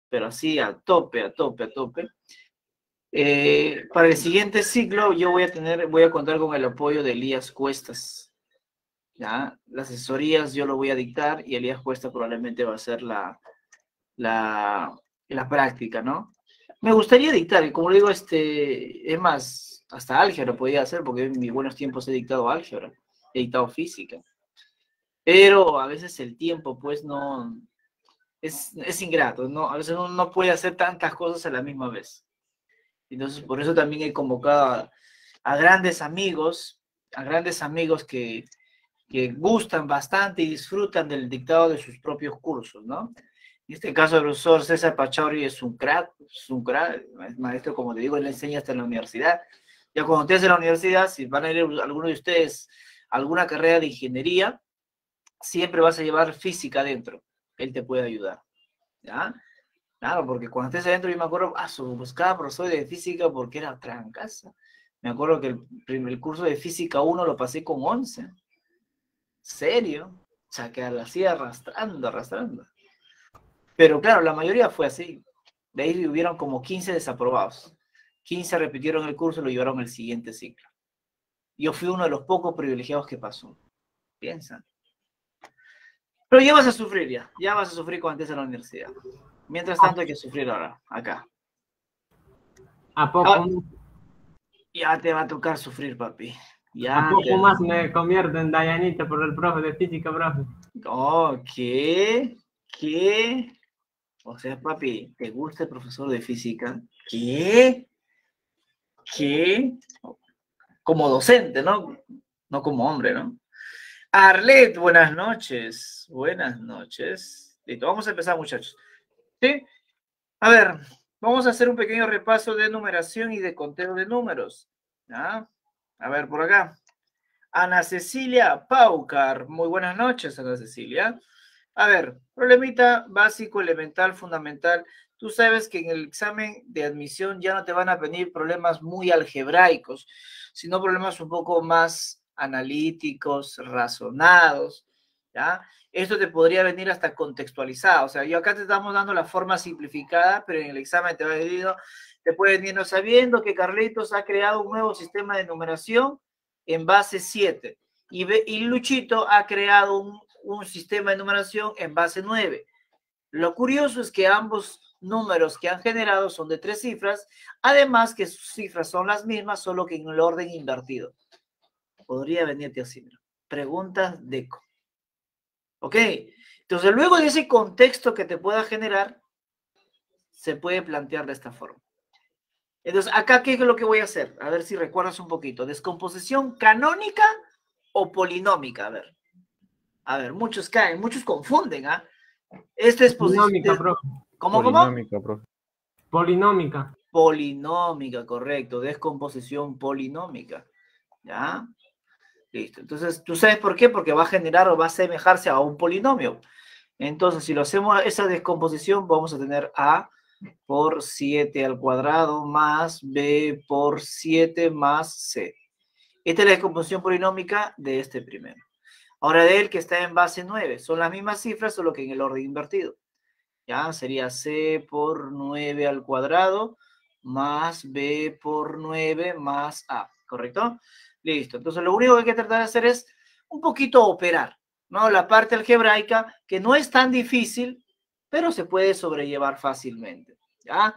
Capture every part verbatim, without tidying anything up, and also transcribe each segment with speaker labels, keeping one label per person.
Speaker 1: pero así a tope, a tope, a tope. Eh, para el siguiente ciclo yo voy a tener, voy a contar con el apoyo de Elías Cuestas, ¿ya? Las asesorías yo lo voy a dictar y Elías Cuestas probablemente va a ser la, la, la práctica, ¿no? Me gustaría dictar, y como le digo, este, es más, hasta álgebra podía hacer, porque en mis buenos tiempos he dictado álgebra, he dictado física, pero a veces el tiempo, pues, no, es, es ingrato, ¿no? A veces uno no puede hacer tantas cosas a la misma vez. Entonces, por eso también he convocado a, a grandes amigos, a grandes amigos que, que gustan bastante y disfrutan del dictado de sus propios cursos, ¿no? En este caso, el profesor César Pachauri es un crack, es un crack, es maestro, como te digo, él enseña hasta en la universidad. Ya cuando estés en la universidad, si van a ir alguno de ustedes a alguna carrera de ingeniería, siempre vas a llevar física adentro. Él te puede ayudar, ¿ya? Claro, porque cuando estés adentro, yo me acuerdo, ah, su, buscaba profesor de física porque era trancaza. Me acuerdo que el, el curso de física uno lo pasé con once. ¿Serio? O sea, que la hacía arrastrando, arrastrando. Pero claro, la mayoría fue así. De ahí hubieron como quince desaprobados. quince repitieron el curso y lo llevaron al siguiente ciclo. Yo fui uno de los pocos privilegiados que pasó. Piensa. Pero ya vas a sufrir ya. Ya vas a sufrir cuando estés en la universidad. Mientras tanto hay que sufrir ahora, acá.
Speaker 2: ¿A poco?
Speaker 1: Ah, ya te va a tocar sufrir, papi. Ya
Speaker 2: ¿A poco
Speaker 1: te...
Speaker 2: más me convierto en Dayanita por el profe de física, profe?
Speaker 1: Oh, ¿qué? ¿Qué? O sea, papi, ¿te gusta el profesor de física? ¿Qué? ¿Qué? Como docente, ¿no? No como hombre, ¿no? Arlet, buenas noches. Buenas noches. Listo, vamos a empezar, muchachos. ¿Sí? A ver, vamos a hacer un pequeño repaso de numeración y de conteo de números. ¿Ya? A ver, por acá. Ana Cecilia Paucar. Muy buenas noches, Ana Cecilia. A ver, problemita básico, elemental, fundamental. Tú sabes que en el examen de admisión ya no te van a venir problemas muy algebraicos, sino problemas un poco más analíticos, razonados, ¿ya? Esto te podría venir hasta contextualizado. O sea, yo acá te estamos dando la forma simplificada, pero en el examen te va a venir, te puede venir no sabiendo que Carlitos ha creado un nuevo sistema de numeración en base siete y, y Luchito ha creado un, un sistema de numeración en base nueve. Lo curioso es que ambos números que han generado son de tres cifras, además que sus cifras son las mismas, solo que en el orden invertido. Podría venirte así, mira. Preguntas de eco. ¿Ok? Entonces, luego de ese contexto que te pueda generar, se puede plantear de esta forma. Entonces, acá, ¿qué es lo que voy a hacer? A ver si recuerdas un poquito. Descomposición canónica o polinómica. A ver. A ver, muchos caen, muchos confunden, ¿ah? ¿eh? Esta es
Speaker 2: Polinómica,
Speaker 1: posición.
Speaker 2: profe.
Speaker 1: ¿Cómo,
Speaker 3: Polinómica,
Speaker 1: cómo?
Speaker 3: profe.
Speaker 2: Polinómica.
Speaker 1: Polinómica, correcto. Descomposición polinómica. ¿Ya? Listo. Entonces, ¿tú sabes por qué? Porque va a generar o va a asemejarse a un polinomio. Entonces, si lo hacemos esa descomposición, vamos a tener A por siete al cuadrado más B por siete más C. Esta es la descomposición polinómica de este primero. Ahora de él que está en base nueve. Son las mismas cifras, solo que en el orden invertido. ¿Ya? Sería C por nueve al cuadrado más B por nueve más A. ¿Correcto? Listo. Entonces lo único que hay que tratar de hacer es un poquito operar, ¿no? La parte algebraica, que no es tan difícil, pero se puede sobrellevar fácilmente. ¿Ya?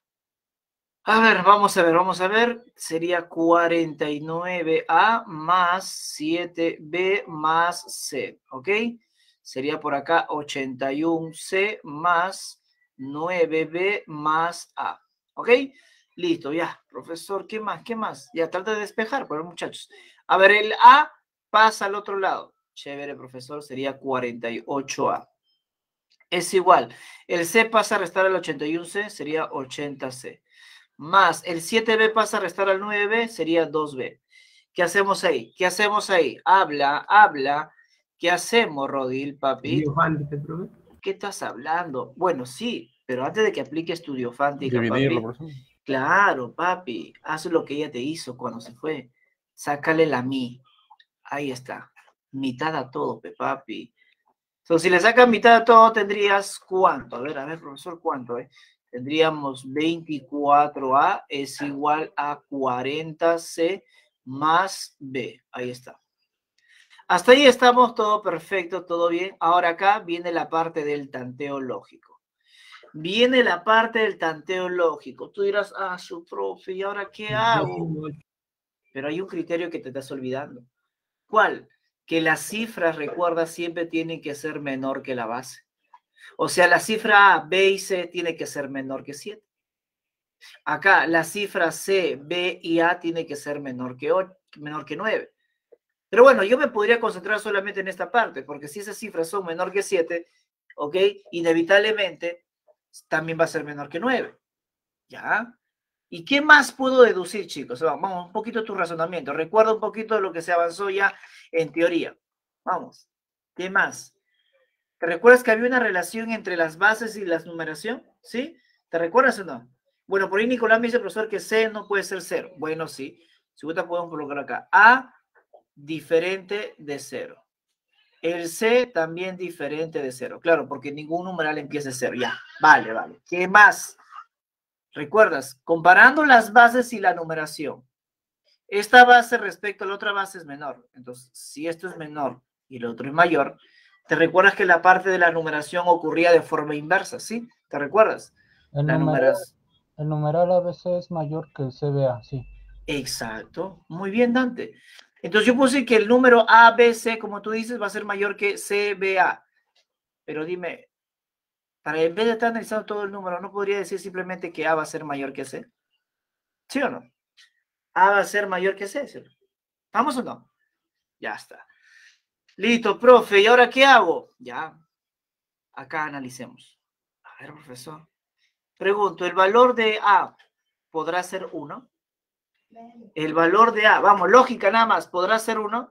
Speaker 1: A ver, vamos a ver, vamos a ver. Sería cuarenta y nueve A más siete B más C, ¿ok? Sería por acá ochenta y uno C más nueve B más A, ¿ok? Listo, ya. Profesor, ¿qué más? ¿Qué más? Ya, trata de despejar, pues, muchachos. A ver, el A pasa al otro lado. Chévere, profesor, sería cuarenta y ocho A. Es igual. El C pasa a restar al ochenta y uno C, sería ochenta C. Más el siete B pasa a restar al nueve B, sería dos B. ¿Qué hacemos ahí? ¿Qué hacemos ahí? Habla, habla. ¿Qué hacemos, Rodil, papi?
Speaker 2: Estudiofántica, profe.
Speaker 1: ¿Qué estás hablando? Bueno, sí, pero antes de que aplique estudiofántica,
Speaker 3: Dividirlo,
Speaker 1: papi.
Speaker 3: profesor.
Speaker 1: Claro, papi. Haz lo que ella te hizo cuando se fue. Sácale la mi. Ahí está. Mitad a todo, pe, papi. So, si le sacas mitad de todo, tendrías ¿cuánto? A ver, a ver, profesor, ¿cuánto? Eh? Tendríamos veinticuatro a es igual a cuarenta ce más b. Ahí está. Hasta ahí estamos, todo perfecto, todo bien. Ahora acá viene la parte del tanteo lógico. Viene la parte del tanteo lógico. Tú dirás, ah, su profe, ¿y ahora qué hago? Pero hay un criterio que te estás olvidando. ¿Cuál? Que las cifras, recuerda, siempre tienen que ser menor que la base. O sea, la cifra A, B y C tiene que ser menor que siete. Acá, la cifra C, B y A tiene que ser menor que ocho, menor que nueve. Pero bueno, yo me podría concentrar solamente en esta parte, porque si esas cifras son menor que siete, ¿ok? Inevitablemente también va a ser menor que nueve. ¿Ya? ¿Y qué más puedo deducir, chicos? Vamos, un poquito tu razonamiento. Recuerda un poquito de lo que se avanzó ya en teoría. Vamos. ¿Qué más? ¿Te recuerdas que había una relación entre las bases y la numeración? ¿Sí? ¿Te recuerdas o no? Bueno, por ahí Nicolás me dice, profesor, que C no puede ser cero. Bueno, sí. Si gusta podemos colocar acá. A diferente de cero. El C también diferente de cero. Claro, porque ningún numeral empieza de cero. Ya, vale, vale. ¿Qué más? ¿Recuerdas? Comparando las bases y la numeración. Esta base respecto a la otra base es menor. Entonces, si esto es menor y el otro es mayor, ¿te recuerdas que la parte de la numeración ocurría de forma inversa? ¿Sí? ¿Te recuerdas?
Speaker 3: El,
Speaker 1: la
Speaker 3: numeral,
Speaker 1: numeración.
Speaker 3: el numeral A B C es mayor que el C B A, sí.
Speaker 1: Exacto. Muy bien, Dante. Entonces yo puse que el número A B C, como tú dices, va a ser mayor que C B A. Pero dime, para en vez de estar analizando todo el número, ¿no podría decir simplemente que A va a ser mayor que C? ¿Sí o no? A va a ser mayor que C, ¿sí? ¿Vamos o no? Ya está. Listo, profe. ¿Y ahora qué hago? Ya. Acá analicemos. A ver, profesor. Pregunto, ¿el valor de A podrá ser uno? El valor de A, vamos, lógica nada más, ¿podrá ser uno?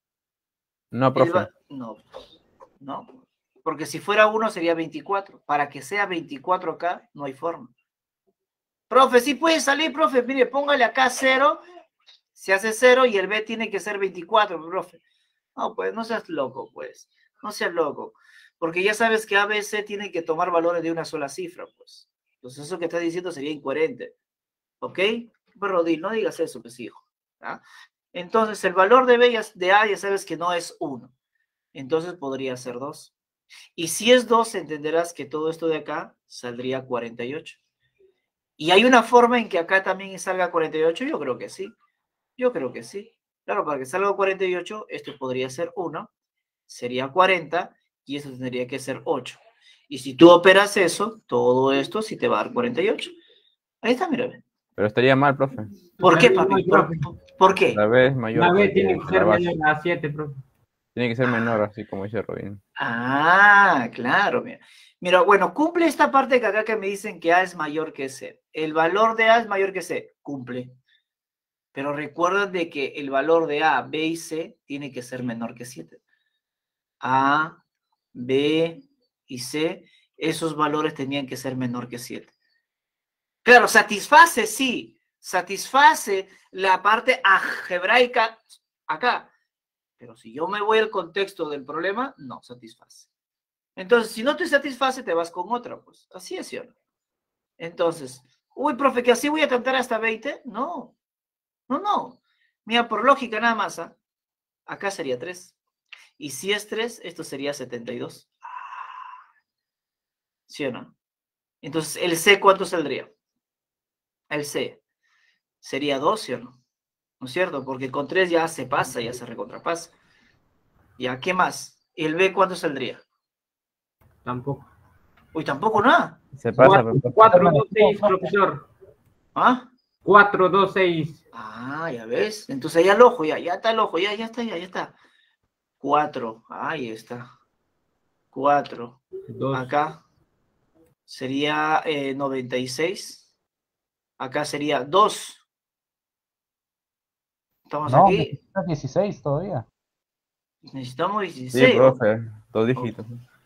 Speaker 4: No, profe.
Speaker 1: No, no. Porque si fuera uno sería veinticuatro. Para que sea veinticuatro acá, no hay forma. Profe, sí puede salir, profe. Mire, póngale acá cero. Se hace cero y el B tiene que ser veinticuatro, profe. No, pues no seas loco, pues. No seas loco. Porque ya sabes que A B C tiene que tomar valores de una sola cifra, pues. Entonces eso que estás diciendo sería incoherente. ¿Ok? Pero no digas eso, pues, hijo. ¿Ah? Entonces, el valor de, B, de A ya sabes que no es uno. Entonces podría ser dos. Y si es dos, entenderás que todo esto de acá saldría cuarenta y ocho. ¿Y hay una forma en que acá también salga cuarenta y ocho? Yo creo que sí. Yo creo que sí. Claro, para que salga cuarenta y ocho, esto podría ser uno, sería cuarenta, y esto tendría que ser ocho. Y si tú operas eso, todo esto sí te va a dar cuarenta y ocho. Ahí está, mira.
Speaker 4: Pero estaría mal, profe.
Speaker 1: ¿Por qué, papi? ¿Por, por, ¿por qué?
Speaker 4: La B es mayor.
Speaker 2: La B
Speaker 4: que
Speaker 2: tiene que ser
Speaker 4: la base.
Speaker 2: menor a siete, profe.
Speaker 4: Tiene que ser menor, así como dice Robin.
Speaker 1: Ah, claro, mira. Mira, bueno, cumple esta parte que acá que me dicen que A es mayor que C. El valor de A es mayor que C. Cumple. Pero recuerden de que el valor de A, B y C tiene que ser menor que siete. A, B y C, esos valores tenían que ser menor que siete. Claro, satisface, sí. Satisface la parte algebraica acá. Pero si yo me voy al contexto del problema, no satisface. Entonces, si no te satisface, te vas con otra, pues. Así es, ¿cierto? Entonces, uy, profe, que así voy a cantar hasta veinte. No, no, no. Mira, por lógica nada más, ¿eh? Acá sería tres. Y si es tres, esto sería setenta y dos. ¿Sí o no? Entonces, ¿el C cuánto saldría? El C sería dos, ¿sí o no? ¿No es cierto? Porque con tres ya se pasa, ya se recontrapasa. ¿Ya qué más? ¿El B cuánto saldría?
Speaker 2: Tampoco.
Speaker 1: Uy, tampoco nada.
Speaker 4: Se pasa,
Speaker 2: cuatro, dos, seis, profesor.
Speaker 1: ¿Ah?
Speaker 2: cuatro, dos, seis.
Speaker 1: Ah, ya ves. Entonces ya el ojo, ya, ya está el ojo, ya, ya está, ya, ya está. cuatro, ahí está. cuatro. Acá sería eh, noventa y seis. Acá sería dos. Estamos
Speaker 3: no,
Speaker 1: aquí.
Speaker 3: necesitas dieciséis todavía.
Speaker 1: Necesitamos dieciséis.
Speaker 4: Sí, profe. Dos dígitos.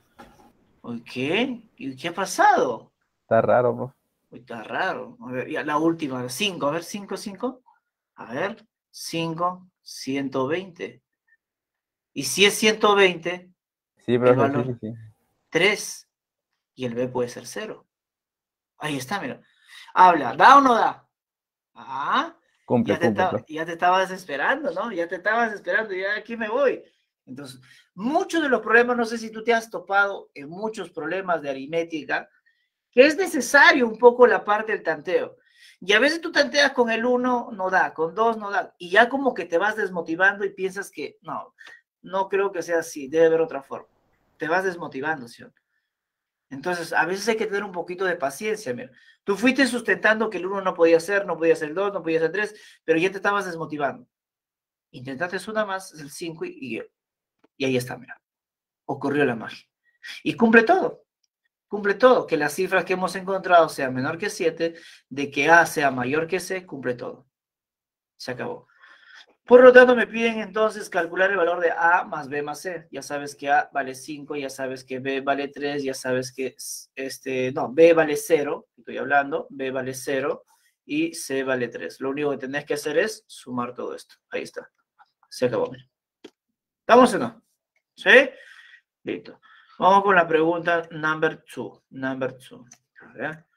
Speaker 1: ¿Qué? ¿Y qué ha pasado?
Speaker 4: Está raro, profe.
Speaker 1: Uy, está raro. A ver, ya la última, cinco. A ver, cinco, cinco. A ver, cinco, ciento veinte. Y si es ciento veinte,
Speaker 4: Sí,
Speaker 1: El
Speaker 4: profe,
Speaker 1: valor
Speaker 4: sí, sí, sí.
Speaker 1: tres y el B puede ser cero. Ahí está, mira. Habla, ¿da o no da? Ah,
Speaker 4: Cumple,
Speaker 1: ya te,
Speaker 4: cumple,
Speaker 1: ta-
Speaker 4: profe.
Speaker 1: ya te estabas esperando, ¿no? Ya te estabas esperando, ya aquí me voy. Entonces, muchos de los problemas, no sé si tú te has topado en muchos problemas de aritmética, que es necesario un poco la parte del tanteo. Y a veces tú tanteas con el uno, no da, con dos, no da. Y ya como que te vas desmotivando y piensas que, no, no creo que sea así, debe haber otra forma. Te vas desmotivando, ¿sí? Entonces, a veces hay que tener un poquito de paciencia, mira. Tú fuiste sustentando que el uno no podía ser, no podía ser el dos, no podía ser el tres, pero ya te estabas desmotivando. Intentaste una más, es el cinco y, y, y ahí está, mira. Ocurrió la magia. Y cumple todo. Cumple todo. Que las cifras que hemos encontrado sean menor que siete, de que A sea mayor que C, cumple todo. Se acabó. Por lo tanto, me piden entonces calcular el valor de A más B más C. Ya sabes que A vale cinco, ya sabes que B vale tres, ya sabes que, este, no, B vale cero, estoy hablando, B vale cero y C vale tres. Lo único que tenés que hacer es sumar todo esto. Ahí está. Se acabó. ¿Estamos o no? ¿Sí? Listo. Vamos con la pregunta number two. Number two. A ver.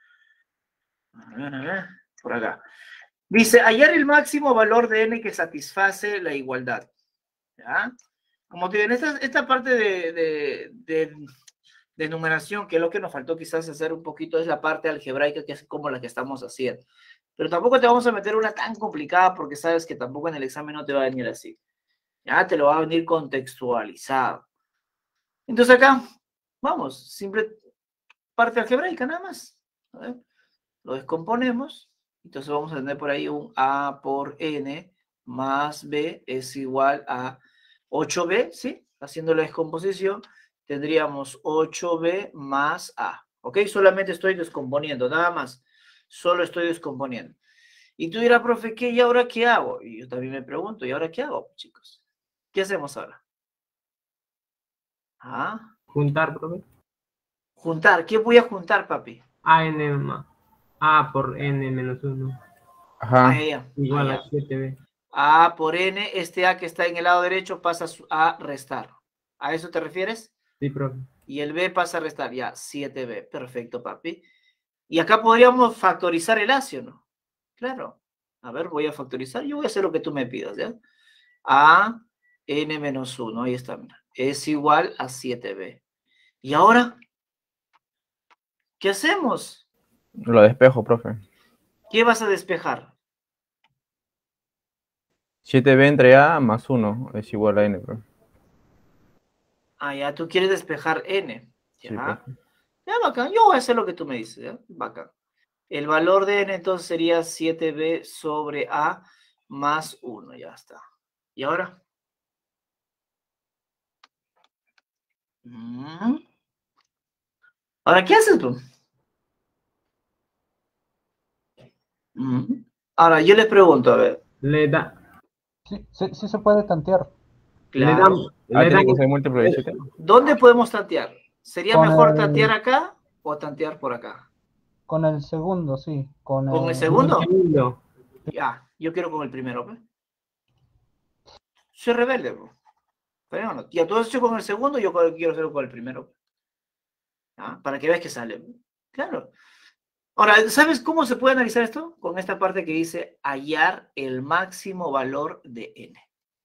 Speaker 1: A ver, a ver. Por acá. Dice, hallar el máximo valor de n que satisface la igualdad. ¿Ya? Como te digo, en esta, esta parte de, de, de, de numeración, que es lo que nos faltó quizás hacer un poquito, es la parte algebraica, que es como la que estamos haciendo. Pero tampoco te vamos a meter una tan complicada, porque sabes que tampoco en el examen no te va a venir así. Ya te lo va a venir contextualizado. Entonces acá, vamos, simple parte algebraica nada más. A ver, lo descomponemos. Entonces vamos a tener por ahí un A por N más B es igual a ocho B, ¿sí? Haciendo la descomposición, tendríamos ocho B más A. ¿Ok? Solamente estoy descomponiendo, nada más. Solo estoy descomponiendo. Y tú dirás, profe, ¿qué? ¿Y ahora qué hago? Y yo también me pregunto, ¿y ahora qué hago, chicos? ¿Qué hacemos ahora? ¿Ah?
Speaker 2: Juntar, profe.
Speaker 1: Juntar. ¿Qué voy a juntar, papi?
Speaker 2: A n más A por n menos uno
Speaker 1: Ah,
Speaker 4: Ajá.
Speaker 1: ya,
Speaker 2: igual
Speaker 1: ah,
Speaker 2: a
Speaker 1: ya.
Speaker 2: siete b.
Speaker 1: A por N, este A que está en el lado derecho pasa a restar. ¿A eso te refieres?
Speaker 2: Sí, profe.
Speaker 1: Y el B pasa a restar, ya, siete B. Perfecto, papi. Y acá podríamos factorizar el A, ¿sí o no? Claro. A ver, voy a factorizar. Yo voy a hacer lo que tú me pidas, ¿ya? A N menos uno, ahí está, mira. Es igual a siete B. ¿Y ahora? ¿Qué hacemos?
Speaker 4: Lo despejo, profe.
Speaker 1: ¿Qué vas a despejar?
Speaker 4: siete b entre A más uno es igual a N, profe.
Speaker 1: Ah, ya, tú quieres despejar N.
Speaker 4: Sí,
Speaker 1: Ya.
Speaker 4: profe.
Speaker 1: Ya, bacán. Yo voy a hacer lo que tú me dices, ¿ya? Bacán. El valor de N entonces sería siete B sobre A más uno, ya está. ¿Y ahora? Mm. ¿Ahora qué haces tú? Mm. Ahora, yo les pregunto, a ver,
Speaker 2: Le da,
Speaker 3: Sí, sí, sí se puede tantear.
Speaker 2: le
Speaker 1: claro,
Speaker 2: damos,
Speaker 4: Ah,
Speaker 2: le
Speaker 4: tiene
Speaker 2: damos,
Speaker 4: que ser múltiplo de siete.
Speaker 1: ¿dónde podemos tantear? ¿Sería
Speaker 3: Con
Speaker 1: mejor tantear
Speaker 3: el,
Speaker 1: acá o tantear por acá?
Speaker 3: con el segundo, sí. Con
Speaker 1: ¿Con el
Speaker 3: el,
Speaker 2: un
Speaker 1: segundo?
Speaker 2: segundo.
Speaker 1: Ya, yo quiero con el primero, ¿ve? Soy rebelde, bro. Pero no, ya todo hecho con el segundo, yo quiero hacerlo con el primero. ¿Ah? Para que veas que sale. Claro. Ahora, ¿sabes cómo se puede analizar esto? Con esta parte que dice hallar el máximo valor de n.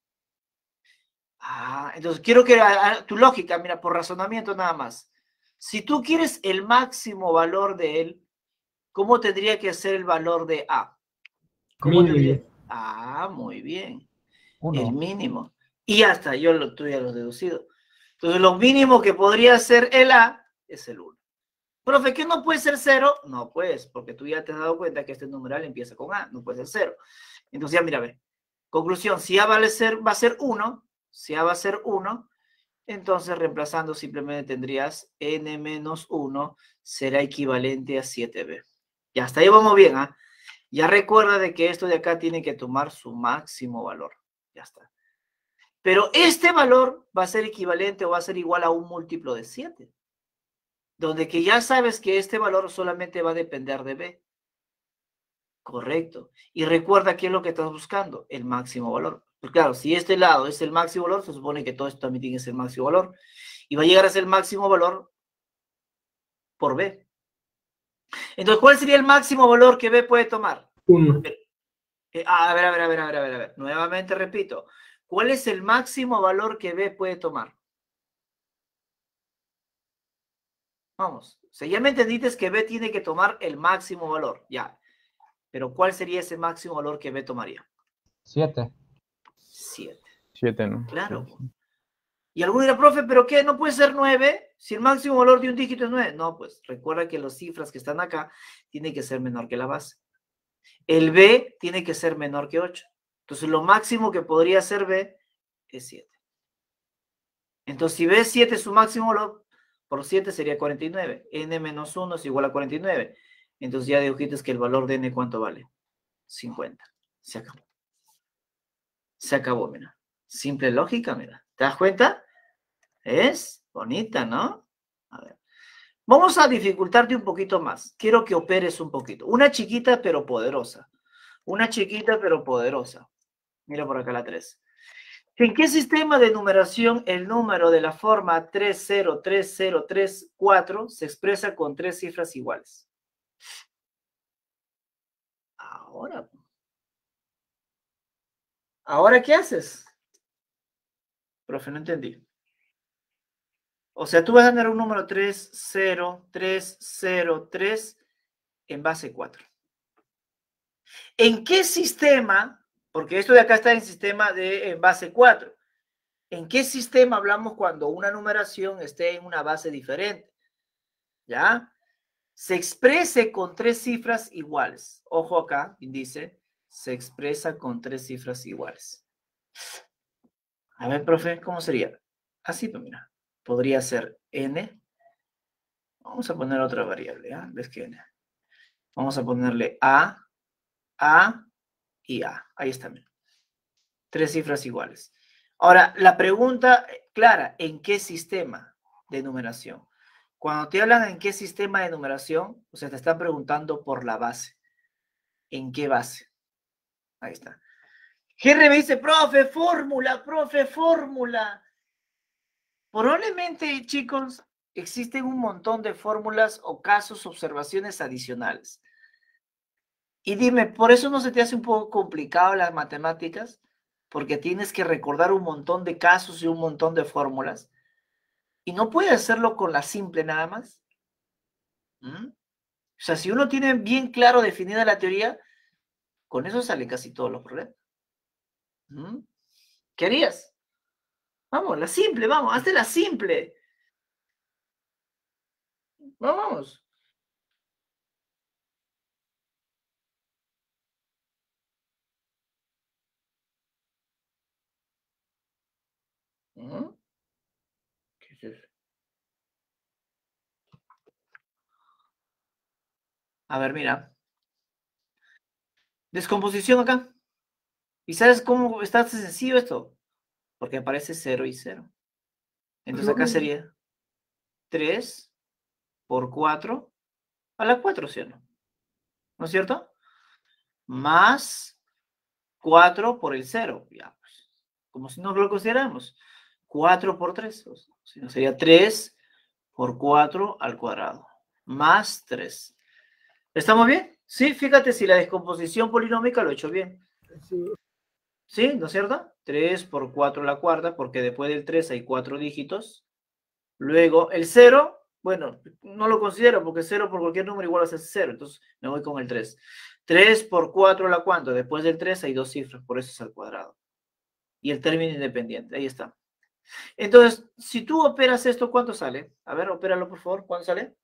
Speaker 1: Ah, entonces quiero que a, a, tu lógica, mira, por razonamiento nada más. Si tú quieres el máximo valor de él, ¿cómo tendría que ser el valor de A? ¿Cómo
Speaker 2: Mínimo.
Speaker 1: tendría? Ah, muy bien. El
Speaker 3: uno.
Speaker 1: mínimo. Y ya está, yo lo, tú ya lo has deducido. Entonces, lo mínimo que podría ser el A es el uno. Profe, ¿qué no puede ser cero? No, pues, porque tú ya te has dado cuenta que este numeral empieza con A, no puede ser cero. Entonces, ya mira, ve. Conclusión, si A vale ser, va a ser uno, si A va a ser uno, entonces reemplazando simplemente tendrías n menos uno será equivalente a siete B. Ya hasta ahí vamos bien, ¿ah? ¿eh? Ya recuerda de que esto de acá tiene que tomar su máximo valor. Ya está. Pero este valor va a ser equivalente o va a ser igual a un múltiplo de siete. Donde que ya sabes que este valor solamente va a depender de B. Correcto. Y recuerda qué es lo que estás buscando, el máximo valor. Pues claro, si este lado es el máximo valor, se supone que todo esto también tiene que ser el máximo valor. Y va a llegar a ser el máximo valor por B. Entonces, ¿cuál sería el máximo valor que B puede tomar?
Speaker 2: Uno.
Speaker 1: Eh, a ver, a ver, a ver, a ver, a ver, a ver. Nuevamente repito. ¿Cuál es el máximo valor que B puede tomar? Vamos. O sea, ya me entendiste que B tiene que tomar el máximo valor. Ya. Pero ¿cuál sería ese máximo valor que B tomaría?
Speaker 3: siete.
Speaker 1: siete.
Speaker 4: siete, ¿no?
Speaker 1: Claro.
Speaker 4: Sí.
Speaker 1: Y alguno dirá, profe, ¿pero qué? ¿No puede ser nueve? Si el máximo valor de un dígito es nueve. No, pues recuerda que las cifras que están acá tienen que ser menor que la base. El B tiene que ser menor que ocho. Entonces, lo máximo que podría ser B es siete. Entonces, si B es siete, su máximo valor por siete sería cuarenta y nueve. N menos uno es igual a cuarenta y nueve. Entonces, ya dedujiste que el valor de N, ¿cuánto vale? cincuenta. Se acabó. Se acabó, mira. Simple lógica, mira. ¿Te das cuenta? Es bonita, ¿no? A ver. Vamos a dificultarte un poquito más. Quiero que operes un poquito. Una chiquita pero poderosa. Una chiquita pero poderosa. Mira por acá la tres. ¿En qué sistema de numeración el número de la forma tres cero tres cero tres cuatro se expresa con tres cifras iguales? Ahora. ¿Ahora qué haces? Profe, no entendí. O sea, tú vas a tener un número tres cero tres cero tres en base cuatro. ¿En qué sistema? Porque esto de acá está en sistema de en base cuatro. ¿En qué sistema hablamos cuando una numeración esté en una base diferente? ¿Ya? Se exprese con tres cifras iguales. Ojo acá, dice, se expresa con tres cifras iguales. A ver, profe, ¿cómo sería? Así, pues mira, podría ser n. Vamos a poner otra variable, ¿ah? ¿Ves que n? Vamos a ponerle a, a y a. Ahí está, mira. Tres cifras iguales. Ahora, la pregunta clara, ¿en qué sistema de numeración? Cuando te hablan en qué sistema de numeración, o sea, te están preguntando por la base. ¿En qué base? Ahí está. G R B dice, profe, fórmula, profe, fórmula. Probablemente, chicos, existen un montón de fórmulas o casos, observaciones adicionales. Y dime, ¿por eso no se te hace un poco complicado las matemáticas? Porque tienes que recordar un montón de casos y un montón de fórmulas. ¿Y no puedes hacerlo con la simple nada más? ¿Mm? O sea, si uno tiene bien claro definida la teoría, con eso salen casi todos los problemas. ¿Mm? ¿Qué harías? Vamos, la simple, vamos, hazte la simple. Vamos. ¿Mm? ¿Qué es eso? A ver, mira. Descomposición acá. ¿Y sabes cómo está sencillo esto? Porque aparece cero y cero. Entonces acá sería tres por cuatro a la cuatro, ¿sí o no? ¿No es cierto? Más cuatro por el cero. Ya, pues, como si no lo consideramos. cuatro por tres. O sea, sería tres por cuatro al cuadrado. Más tres. ¿Estamos bien? Sí, fíjate si la descomposición polinómica lo he hecho bien.
Speaker 2: Sí.
Speaker 1: ¿Sí? ¿No es cierto? tres por cuatro a la cuarta, porque después del tres hay cuatro dígitos. Luego, el cero, bueno, no lo considero porque cero por cualquier número igual a ser cero, entonces me voy con el tres. tres por cuatro a la cuánto, después del tres hay dos cifras, por eso es al cuadrado. Y el término independiente, ahí está. Entonces, si tú operas esto, ¿cuánto sale? A ver, opéralo por favor, ¿cuánto sale?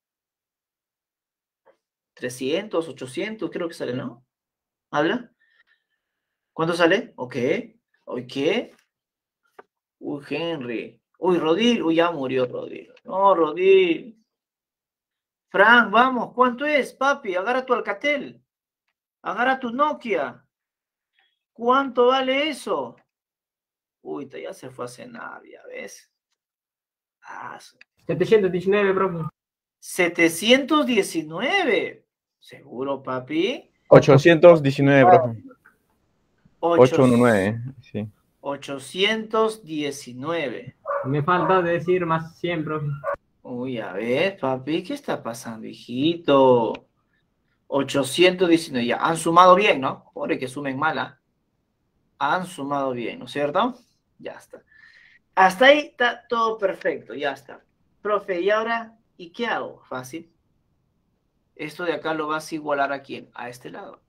Speaker 1: trescientos, ochocientos, creo que sale, ¿no? ¿Habla? ¿Cuánto sale? Ok. ¿Hoy qué? Uy, Henry. Uy, Rodil. Uy, ya murió Rodil. No, Rodil. Frank, vamos. ¿Cuánto es, papi? Agarra tu Alcatel. Agarra tu Nokia. ¿Cuánto vale eso? Uy, ya se fue a cenar, ya ves. Ah,
Speaker 2: setecientos diecinueve, profe.
Speaker 1: setecientos diecinueve. ¿Seguro, papi?
Speaker 4: ochocientos diecinueve, profe.
Speaker 1: Ocho-
Speaker 4: ochocientos diecinueve, sí.
Speaker 1: ochocientos diecinueve.
Speaker 2: Me falta decir más cien, profe.
Speaker 1: Uy, a ver, papi, ¿qué está pasando, hijito? ochocientos diecinueve, ya, han sumado bien, ¿no? Pobre que sumen mala. Han sumado bien, ¿no es cierto? Ya está. Hasta ahí está todo perfecto, ya está. Profe, ¿y ahora? ¿Y qué hago? Fácil. Esto de acá lo vas a igualar a quién? A este lado.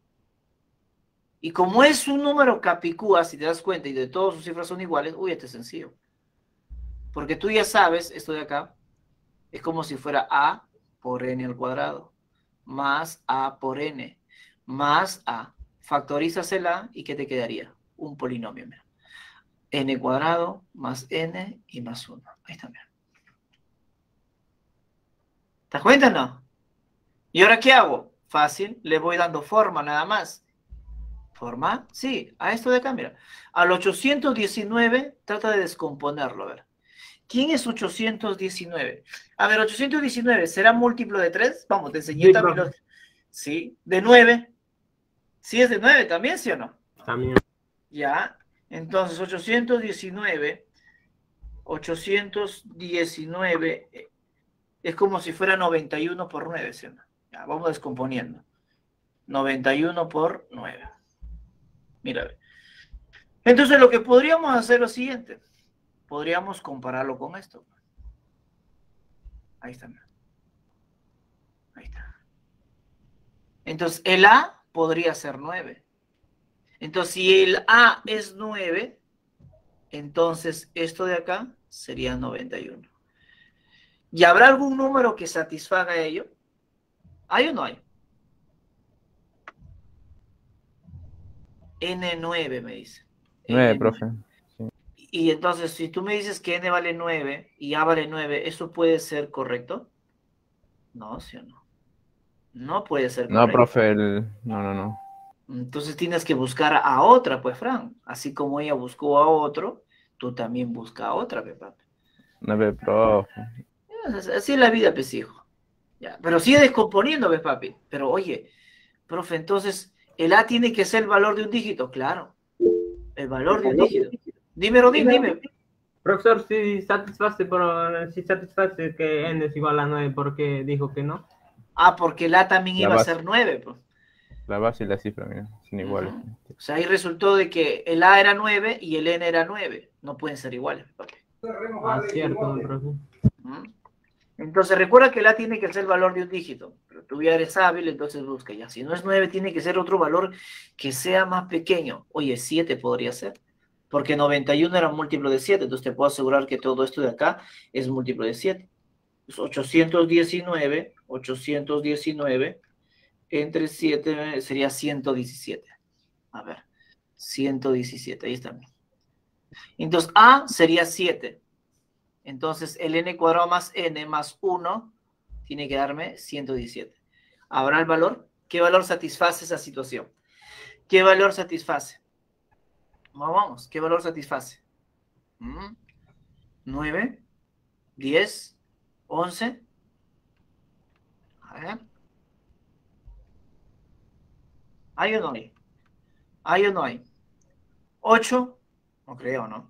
Speaker 1: Y como es un número capicúa, si te das cuenta, y de todas sus cifras son iguales, uy, este es sencillo. Porque tú ya sabes, esto de acá, es como si fuera a por n al cuadrado, más a por n, más a. Factorizas el a, ¿y qué te quedaría? Un polinomio, mira. N cuadrado más n y más uno. Ahí está, mira. ¿Te das cuenta o no? ¿Y ahora qué hago? Fácil, le voy dando forma nada más. ¿Forma? Sí, a esto de acá, mira. Al ochocientos diecinueve, trata de descomponerlo, a ver. ¿Quién es ochocientos diecinueve? A ver, ochocientos diecinueve, ¿será múltiplo de tres? Vamos, te enseñé
Speaker 2: Sí,
Speaker 1: también
Speaker 2: profe.
Speaker 1: los... Sí, de nueve. ¿Sí es de nueve también, sí o no?
Speaker 2: También.
Speaker 1: Ya, entonces ochocientos diecinueve, ochocientos diecinueve eh, es como si fuera noventa y uno por nueve, ¿sí o no? Ya, vamos descomponiendo. noventa y uno por nueve. Mira, entonces lo que podríamos hacer es lo siguiente. Podríamos compararlo con esto. Ahí está. Ahí está. Entonces el A podría ser nueve. Entonces si el A es nueve, entonces esto de acá sería noventa y uno. ¿Y habrá algún número que satisfaga ello? ¿Hay o no hay? N nueve me dice.
Speaker 4: nueve,
Speaker 1: N nueve.
Speaker 4: profe. Sí.
Speaker 1: Y entonces, si tú me dices que N vale nueve y A vale nueve, ¿eso puede ser correcto? No, ¿sí o no? No puede ser
Speaker 4: No,
Speaker 1: correcto.
Speaker 4: profe, el... no, no, no.
Speaker 1: Entonces tienes que buscar a otra, pues, Fran. Así como ella buscó a otro, tú también busca a otra, pues, papi.
Speaker 4: nueve, profe.
Speaker 1: Así es la vida, pues, hijo. Ya. Pero sigue descomponiendo, pues, papi. Pero, oye, profe, entonces, ¿el A tiene que ser el valor de un dígito? Claro. El valor de un dígito. Dime, Rodín, dime.
Speaker 2: Profesor, si satisface, por, si satisface que n es igual a nueve, ¿por qué dijo que no?
Speaker 1: Ah, porque el A también
Speaker 4: La
Speaker 1: iba a
Speaker 4: base,
Speaker 1: ser nueve, pues.
Speaker 4: la base y la cifra, mira, son iguales.
Speaker 1: Uh-huh. O sea, ahí resultó de que el A era nueve y el N era nueve. No pueden ser iguales, papi.
Speaker 2: Ah, cierto, profe.
Speaker 1: Uh-huh. Entonces, recuerda que el A tiene que ser el valor de un dígito. Pero tú ya eres hábil, entonces busca ya. Si no es nueve, tiene que ser otro valor que sea más pequeño. Oye, siete podría ser. Porque noventa y uno era múltiplo de siete. Entonces te puedo asegurar que todo esto de acá es múltiplo de siete. Entonces, ochocientos diecinueve, ochocientos diecinueve entre siete sería ciento diecisiete. A ver, ciento diecisiete, ahí está. Entonces, A sería siete. Entonces, el n cuadrado más n más uno tiene que darme ciento diecisiete. ¿Habrá el valor? ¿Qué valor satisface esa situación? ¿Qué valor satisface? Vamos, vamos. ¿Qué valor satisface? ¿Mm? ¿nueve? ¿diez? ¿once? A ver. ¿Hay o no hay? ¿Hay o no hay? ¿ocho? No creo, ¿no?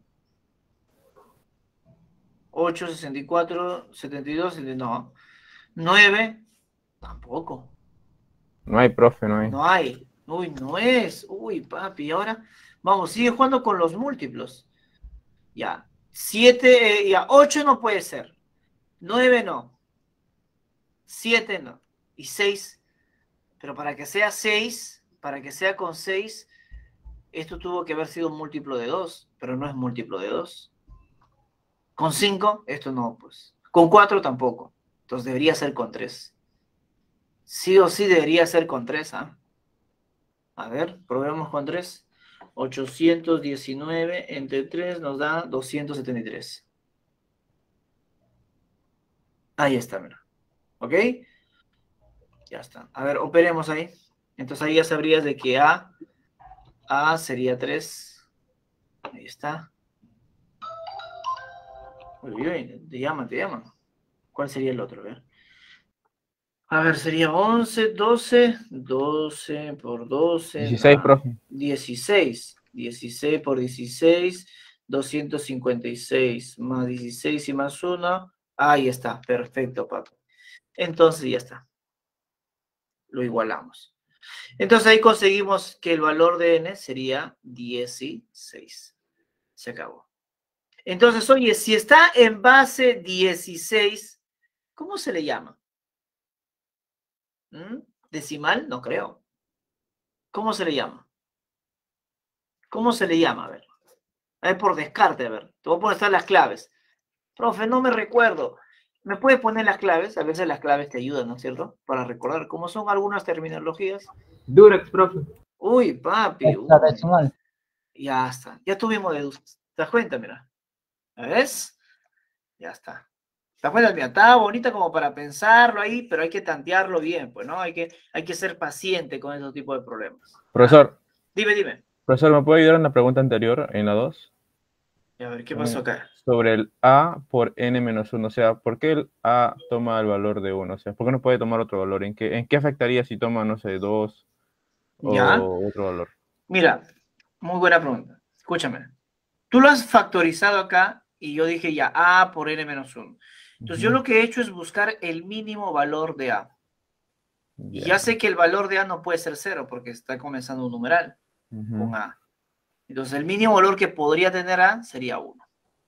Speaker 1: ocho, sesenta y cuatro, setenta y dos, no. nueve, tampoco.
Speaker 4: No hay, profe, no hay.
Speaker 1: No hay. Uy, no es. Uy, papi, ahora vamos, sigue jugando con los múltiplos. Ya. siete, eh, ya. ocho no puede ser. nueve no. siete no. Y seis. Pero para que sea seis, para que sea con seis, esto tuvo que haber sido un múltiplo de dos, pero no es múltiplo de dos. Con cinco, esto no, pues. Con cuatro tampoco. Entonces debería ser con tres. Sí o sí debería ser con tres, ¿ah? A ver, probemos con tres. ochocientos diecinueve entre tres nos da doscientos setenta y tres. Ahí está, mira. ¿Ok? Ya está. A ver, operemos ahí. Entonces ahí ya sabrías de que A, A sería tres. Ahí está. Uy, uy, te llaman, te llaman. ¿Cuál sería el otro? A ver. A ver, sería once, doce, doce por doce.
Speaker 4: dieciséis,
Speaker 1: Da
Speaker 4: profe.
Speaker 1: dieciséis. dieciséis por dieciséis doscientos cincuenta y seis más dieciséis y más uno. Ahí está, perfecto, papi. Entonces ya está. Lo igualamos. Entonces ahí conseguimos que el valor de n sería dieciséis. Se acabó. Entonces, oye, si está en base dieciséis, ¿cómo se le llama? ¿Mm? ¿Decimal? No creo. ¿Cómo se le llama? ¿Cómo se le llama? A ver. A ver, por descarte, a ver. Te voy a poner las claves. Profe, no me recuerdo. ¿Me puedes poner las claves? A veces las claves te ayudan, ¿no es cierto? Para recordar cómo son algunas terminologías.
Speaker 2: Durex, profe.
Speaker 1: Uy, papi. Uy.
Speaker 3: Hexadecimal.
Speaker 1: Ya está. Ya tuvimos deducciones. ¿Te das cuenta? Mira. ¿Ves? Ya está. ¿Te das cuenta? Mira, está bonita como para pensarlo ahí, pero hay que tantearlo bien, pues, ¿no? Hay que, hay que ser paciente con esos tipos de problemas.
Speaker 4: Profesor,
Speaker 1: ¿Ah? Dime, dime.
Speaker 4: profesor, ¿me puede ayudar en la pregunta anterior, en la dos?
Speaker 1: A ver, ¿qué pasó acá?
Speaker 4: Sobre el a por n menos uno. O sea, ¿por qué el a toma el valor de uno? O sea, ¿por qué no puede tomar otro valor? ¿En qué, en qué afectaría si toma, no sé, dos
Speaker 1: ¿Ya?
Speaker 4: o otro valor?
Speaker 1: Mira, muy buena pregunta. Escúchame. Tú lo has factorizado acá y yo dije ya a por n menos uno. Entonces yo
Speaker 4: Ujú.
Speaker 1: lo que he hecho es buscar el mínimo valor de a. Y
Speaker 4: Ya.
Speaker 1: ya sé que el valor de a no puede ser cero porque está comenzando un numeral
Speaker 4: Ujú.
Speaker 1: con a. Entonces el mínimo valor que podría tener a sería uno.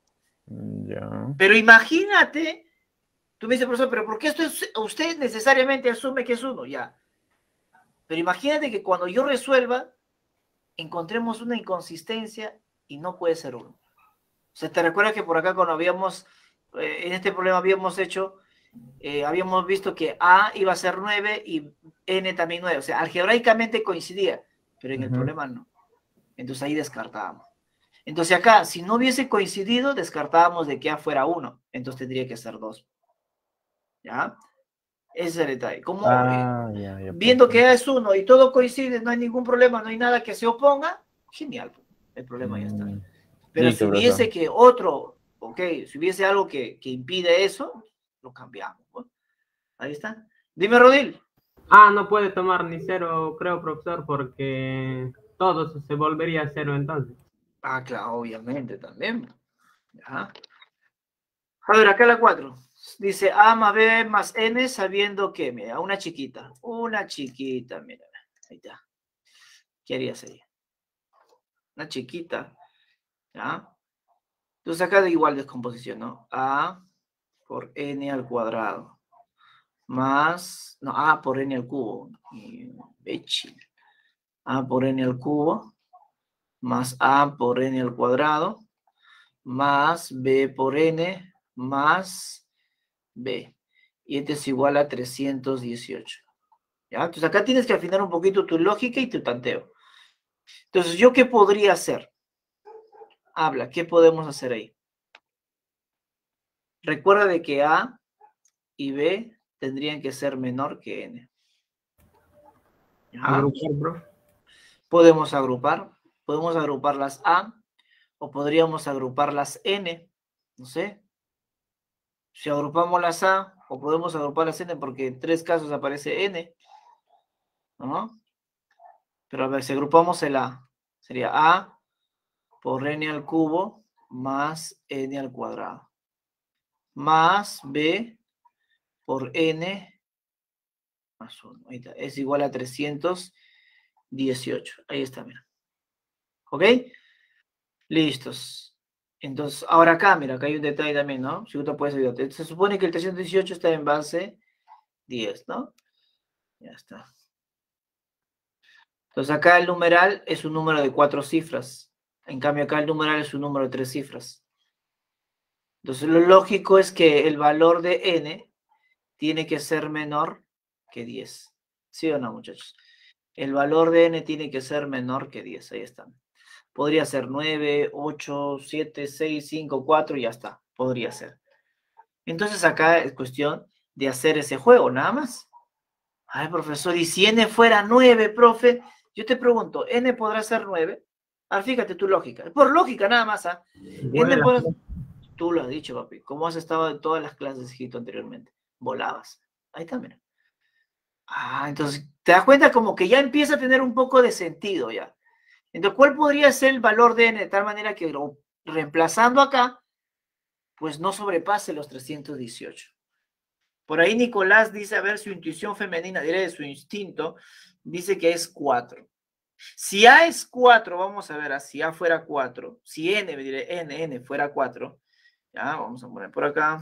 Speaker 4: Ya.
Speaker 1: Pero imagínate, tú me dices, profesor, pero ¿por qué esto es, usted necesariamente asume que es uno? Ya. Pero imagínate que cuando yo resuelva, encontremos una inconsistencia y no puede ser uno. O sea, ¿te recuerdas que por acá cuando habíamos, eh, en este problema habíamos hecho, eh, habíamos visto que a iba a ser nueve y n también nueve? O sea, algebraicamente coincidía, pero en el
Speaker 4: Ujú.
Speaker 1: problema no. Entonces ahí descartábamos. Entonces acá, si no hubiese coincidido, descartábamos de que a fuera uno. Entonces tendría que ser dos. ¿Ya? Ese es el detalle. Como eh,
Speaker 4: Ah, ya, ya,
Speaker 1: viendo que
Speaker 4: profe.
Speaker 1: a es uno y todo coincide, no hay ningún problema, no hay nada que se oponga, genial. El problema ya está.
Speaker 4: Mm,
Speaker 1: Pero si
Speaker 4: listo, profesor.
Speaker 1: hubiese que otro, ok, si hubiese algo que, que impide eso, lo cambiamos. ¿No? Ahí está. Dime, Rodil.
Speaker 2: Ah, no puede tomar ni cero, creo, profesor, porque todo se volvería cero entonces.
Speaker 1: Ah, claro, obviamente también. ¿Ya? A ver, acá la cuatro. Dice A más B más N sabiendo que, mira, una chiquita. Una chiquita, mira. Ahí está. ¿Qué harías ahí? Una chiquita. ¿Ya? Entonces acá da igual descomposición, ¿no? A por N al cuadrado. Más, no, A por N al cubo. A por N al cubo. Más A por N al cuadrado. Más B por N. Más B. Y este es igual a trescientos dieciocho. ¿Ya? Entonces acá tienes que afinar un poquito tu lógica y tu tanteo. Entonces, ¿yo qué podría hacer? Habla, ¿qué podemos hacer ahí? Recuerda de que A y B tendrían que ser menor que N. ¿Ya?
Speaker 2: Agrupar, bro.
Speaker 1: Podemos agrupar. Podemos agrupar las A o podríamos agrupar las N. No sé. Si agrupamos las A o podemos agrupar las N porque en tres casos aparece N. ¿No? Pero a ver, si agrupamos el A, sería A por N al cubo más N al cuadrado. Más B por N más uno. Ahí está. Es igual a trescientos dieciocho. Ahí está, mira. ¿Ok? Listos. Entonces, ahora acá, mira, acá hay un detalle también, ¿no? Si tú te puedes ayudar. Se supone que el trescientos dieciocho está en base diez, ¿no? Ya está. Entonces acá el numeral es un número de cuatro cifras. En cambio acá el numeral es un número de tres cifras. Entonces lo lógico es que el valor de n tiene que ser menor que diez. ¿Sí o no, muchachos? El valor de n tiene que ser menor que diez. Ahí está. Podría ser nueve, ocho, siete, seis, cinco, cuatro y ya está. Podría ser. Entonces acá es cuestión de hacer ese juego, nada más. Ay, profesor, ¿y si n fuera nueve, profe? Yo te pregunto, ¿n podrá ser nueve? Ah, fíjate tu lógica. Por lógica nada más, ¿ah? N podrá... Tú lo has dicho, papi. ¿Cómo has estado en todas las clases, hijito, anteriormente? Volabas. Ahí está, mira. Ah, entonces, ¿te das cuenta? Como que ya empieza a tener un poco de sentido ya. Entonces, ¿cuál podría ser el valor de n de tal manera que lo reemplazando acá, pues no sobrepase los trescientos dieciocho. Por ahí Nicolás dice, a ver, su intuición femenina, diré, su instinto, dice que es cuatro. Si A es cuatro, vamos a ver, si A fuera cuatro, si N, diré, N, N fuera cuatro, ya, vamos a poner por acá,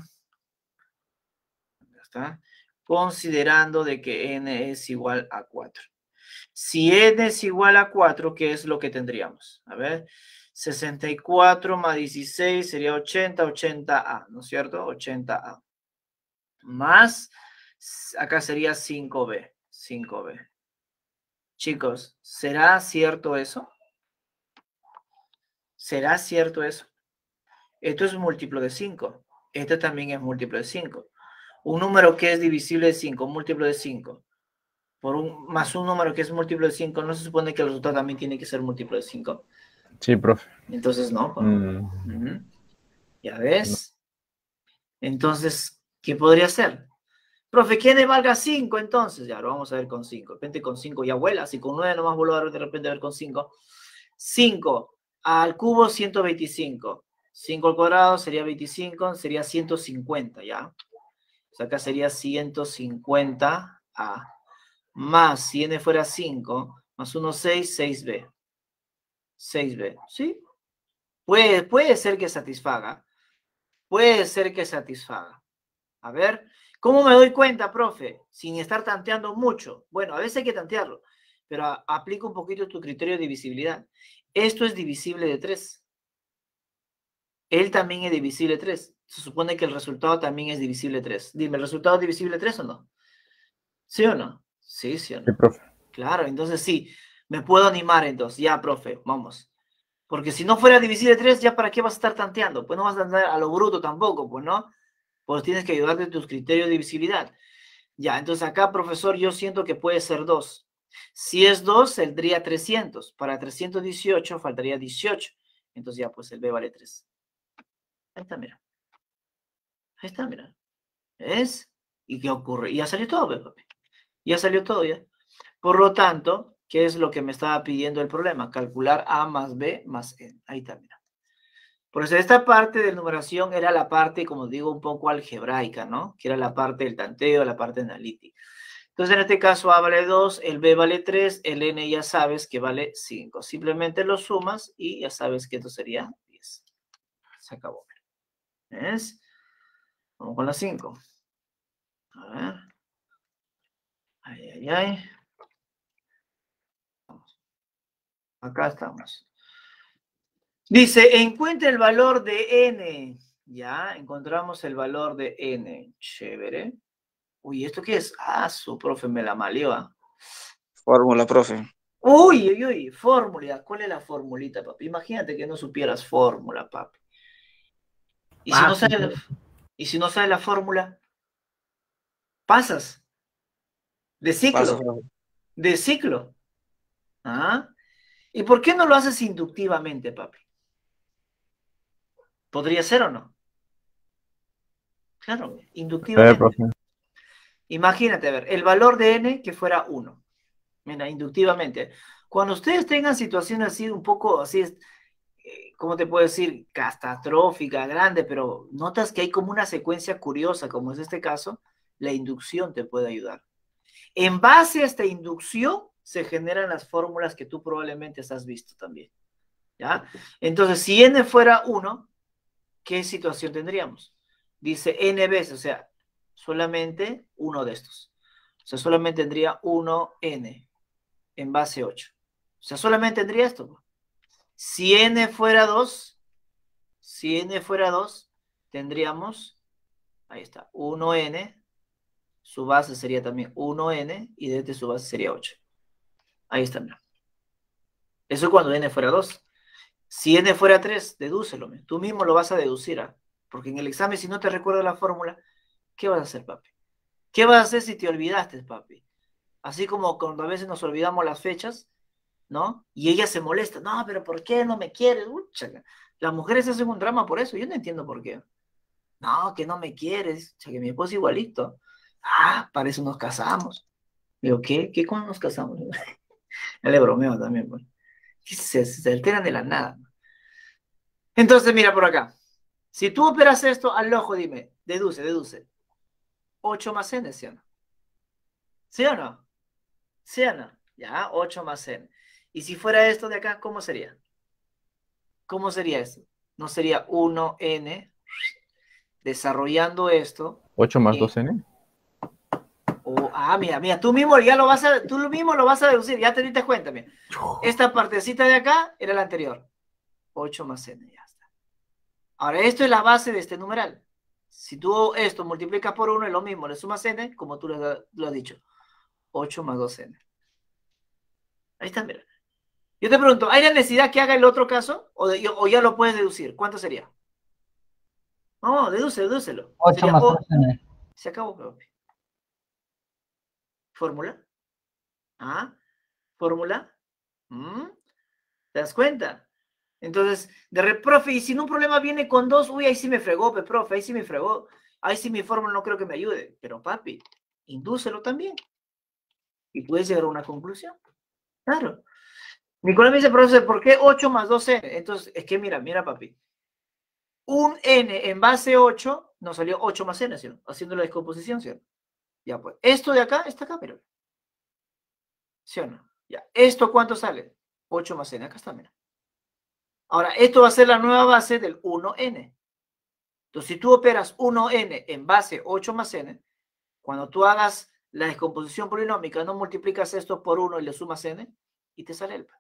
Speaker 1: ya está, considerando de que N es igual a cuatro. Si N es igual a cuatro, ¿qué es lo que tendríamos? A ver, sesenta y cuatro más dieciséis sería ochenta, ochenta A, ¿no es cierto? ochenta A. Más, acá sería cinco B, cinco B. Chicos, ¿será cierto eso? ¿Será cierto eso? Esto es múltiplo de cinco. Este también es múltiplo de cinco. Un número que es divisible de cinco, múltiplo de cinco, por un, más un número que es múltiplo de cinco, ¿no se supone que el resultado también tiene que ser múltiplo de cinco?
Speaker 4: Sí, profe.
Speaker 1: Entonces, no.
Speaker 4: Mm.
Speaker 1: Uh-huh. ¿Ya ves? Entonces, ¿qué podría ser? Profe, que N valga cinco, entonces. Ya, lo vamos a ver con cinco. De repente con cinco ya vuela. Si con nueve nomás vuelvo a de repente a ver con cinco. cinco al cubo, ciento veinticinco. cinco al cuadrado sería veinticinco, sería ciento cincuenta, ¿ya? O sea, acá sería ciento cincuenta A. Más, si N fuera cinco, más uno, seis, seis B. seis B, ¿sí? Puede, puede ser que satisfaga. Puede ser que satisfaga. A ver, ¿cómo me doy cuenta, profe? Sin estar tanteando mucho. Bueno, a veces hay que tantearlo, pero a, aplica un poquito tu criterio de divisibilidad. Esto es divisible de tres. Él también es divisible de tres. Se supone que el resultado también es divisible de tres. Dime, ¿el resultado es divisible de tres o no? ¿Sí o no? Sí, sí o no.
Speaker 4: Sí, profe.
Speaker 1: Claro, entonces sí. Me puedo animar entonces. Ya, profe, vamos. Porque si no fuera divisible de tres, ¿ya para qué vas a estar tanteando? Pues no vas a andar a lo bruto tampoco, pues, ¿no? Pues tienes que ayudarte en tus criterios de divisibilidad. Ya, entonces acá, profesor, yo siento que puede ser dos. Si es dos, saldría trescientos. Para trescientos dieciocho faltaría dieciocho. Entonces ya, pues el B vale tres. Ahí está, mira. Ahí está, mira. ¿Ves? ¿Y qué ocurre? Y ya salió todo, papi. Ya salió todo, ya. Por lo tanto, ¿qué es lo que me estaba pidiendo el problema? Calcular A más B más N. Ahí está, mira. Por eso esta parte de numeración era la parte, como digo, un poco algebraica, ¿no? Que era la parte del tanteo, la parte analítica. Entonces, en este caso, A vale dos, el B vale tres, el N ya sabes que vale cinco. Simplemente lo sumas y ya sabes que esto sería diez. Se acabó. ¿Ves? Vamos con la cinco. A ver. Ay, ay, ay. Vamos. Acá estamos. Dice, encuentra el valor de N. Ya, encontramos el valor de N. Chévere. Uy, ¿esto qué es? Ah, su profe me la maleó.
Speaker 5: Fórmula, profe.
Speaker 1: Uy, uy, uy, fórmula. ¿Cuál es la formulita, papi? Imagínate que no supieras fórmula, papi. ¿Y si no sabes la, y si no sabes la fórmula? ¿Pasas? ¿De ciclo?
Speaker 5: Paso, profe.
Speaker 1: ¿De ciclo? ¿Ah? ¿Y por qué no lo haces inductivamente, papi? ¿Podría ser o no? Claro,
Speaker 4: A ver,
Speaker 1: inductivamente.
Speaker 4: profe.
Speaker 1: Imagínate, a ver, el valor de N que fuera uno. Mira, inductivamente. Cuando ustedes tengan situaciones así, un poco así, eh, ¿cómo te puedo decir? Catastrófica, grande, pero notas que hay como una secuencia curiosa, como es este caso, la inducción te puede ayudar. En base a esta inducción se generan las fórmulas que tú probablemente has visto también. ¿Ya? Entonces, si N fuera uno, ¿qué situación tendríamos? Dice N veces, o sea, solamente uno de estos. O sea, solamente tendría uno N en base ocho. O sea, solamente tendría esto. Si N fuera dos, si N fuera dos, tendríamos, ahí está, uno N, su base sería también uno N, y desde su base sería ocho. Ahí está, mira. Eso cuando N fuera dos. Si N fuera tres, dedúcelo. Tú mismo lo vas a deducir, ¿eh? Porque en el examen, si no te recuerdas la fórmula, ¿qué vas a hacer, papi? ¿Qué vas a hacer si te olvidaste, papi? Así como cuando a veces nos olvidamos las fechas, ¿no? Y ella se molesta. No, pero ¿por qué no me quieres? Ucha, las mujeres hacen un drama por eso. Yo no entiendo por qué. No, que no me quieres. O sea, que mi esposo igualito. Ah, para eso nos casamos. Digo, ¿qué? ¿Qué cuando nos casamos? Ya le bromeo también, pues. Se, se alteran de la nada. Entonces, mira por acá. Si tú operas esto al ojo, dime, deduce, deduce. ocho más n, ¿sí o no? ¿Sí o no? ¿Sí o no? Ya, ocho más n. Y si fuera esto de acá, ¿cómo sería? ¿Cómo sería esto? ¿No sería uno n desarrollando esto?
Speaker 4: ocho más
Speaker 1: Y,
Speaker 4: dos n.
Speaker 1: oh, ah, mira, mira, tú mismo ya lo vas a, tú mismo lo vas a deducir, ya te diste cuenta, mira. Esta partecita de acá era la anterior. ocho más n, ya está. Ahora, esto es la base de este numeral. Si tú esto multiplicas por uno, es lo mismo, le sumas n, como tú lo, lo has dicho. ocho más dos n. Ahí está, mira. Yo te pregunto, ¿hay la necesidad que haga el otro caso? ¿O, de, o ya lo puedes deducir? ¿Cuánto sería? No, deduce, dedúcelo.
Speaker 3: ocho
Speaker 1: Sería
Speaker 3: más
Speaker 1: o-
Speaker 3: tres n.
Speaker 1: Se acabó, papi. ¿Fórmula? ¿Ah? ¿Fórmula? ¿Mm? ¿Te das cuenta? Entonces, de re, profe, y si un problema viene con dos, uy, ahí sí me fregó, pe, profe, ahí sí me fregó. Ahí sí mi fórmula no creo que me ayude. Pero, papi, indúcelo también. Y puedes llegar a una conclusión. Claro. Nicolás me dice, profesor, ¿por qué ocho más dos n? Entonces, es que mira, mira, papi. Un n en base ocho nos salió ocho más n, ¿sí? Haciendo la descomposición, ¿sí? Ya, pues. Esto de acá está acá, mira. ¿Sí o no? Ya. ¿Esto cuánto sale? ocho más n. Acá está, mira. Ahora, esto va a ser la nueva base del uno n. Entonces, si tú operas uno n en base ocho más n, cuando tú hagas la descomposición polinómica, no multiplicas esto por uno y le sumas n, y te sale el.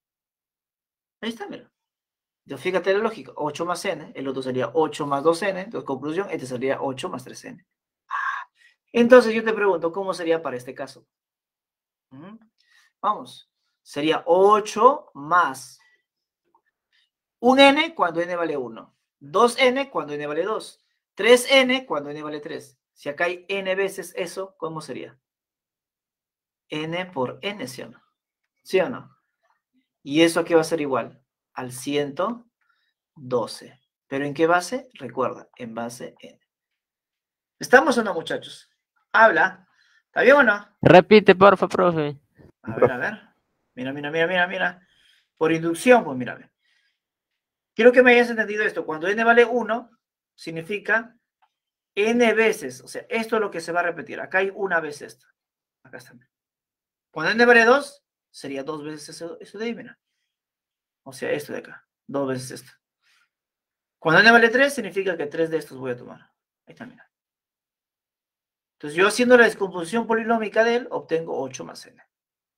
Speaker 1: Ahí está, mira. Entonces, fíjate la lógica. ocho más n, el otro sería ocho más dos n. Entonces, conclusión, este sería ocho más tres n. Ah, entonces, yo te pregunto, ¿cómo sería para este caso? ¿Mm? Vamos. Sería ocho más un n cuando n vale uno. dos n cuando n vale dos. tres n cuando n vale tres. Si acá hay n veces eso, ¿cómo sería? N por n, ¿sí o no? ¿Sí o no? ¿Y eso a qué va a ser igual? Al ciento doce. ¿Pero en qué base? Recuerda, en base n. ¿Estamos o no, muchachos? Habla. ¿Está bien o no?
Speaker 2: Repite, porfa, profe.
Speaker 1: A ver, a ver. Mira, mira, mira, mira, mira. Por inducción, pues mira. Quiero que me hayas entendido esto. Cuando n vale uno, significa n veces. O sea, esto es lo que se va a repetir. Acá hay una vez esto. Acá está. Cuando n vale dos, sería dos veces eso, eso de ahí, mira. O sea, esto de acá. Dos veces esto. Cuando n vale tres, significa que tres de estos voy a tomar. Ahí está, mira. Entonces, yo haciendo la descomposición polinómica de él, obtengo ocho más n.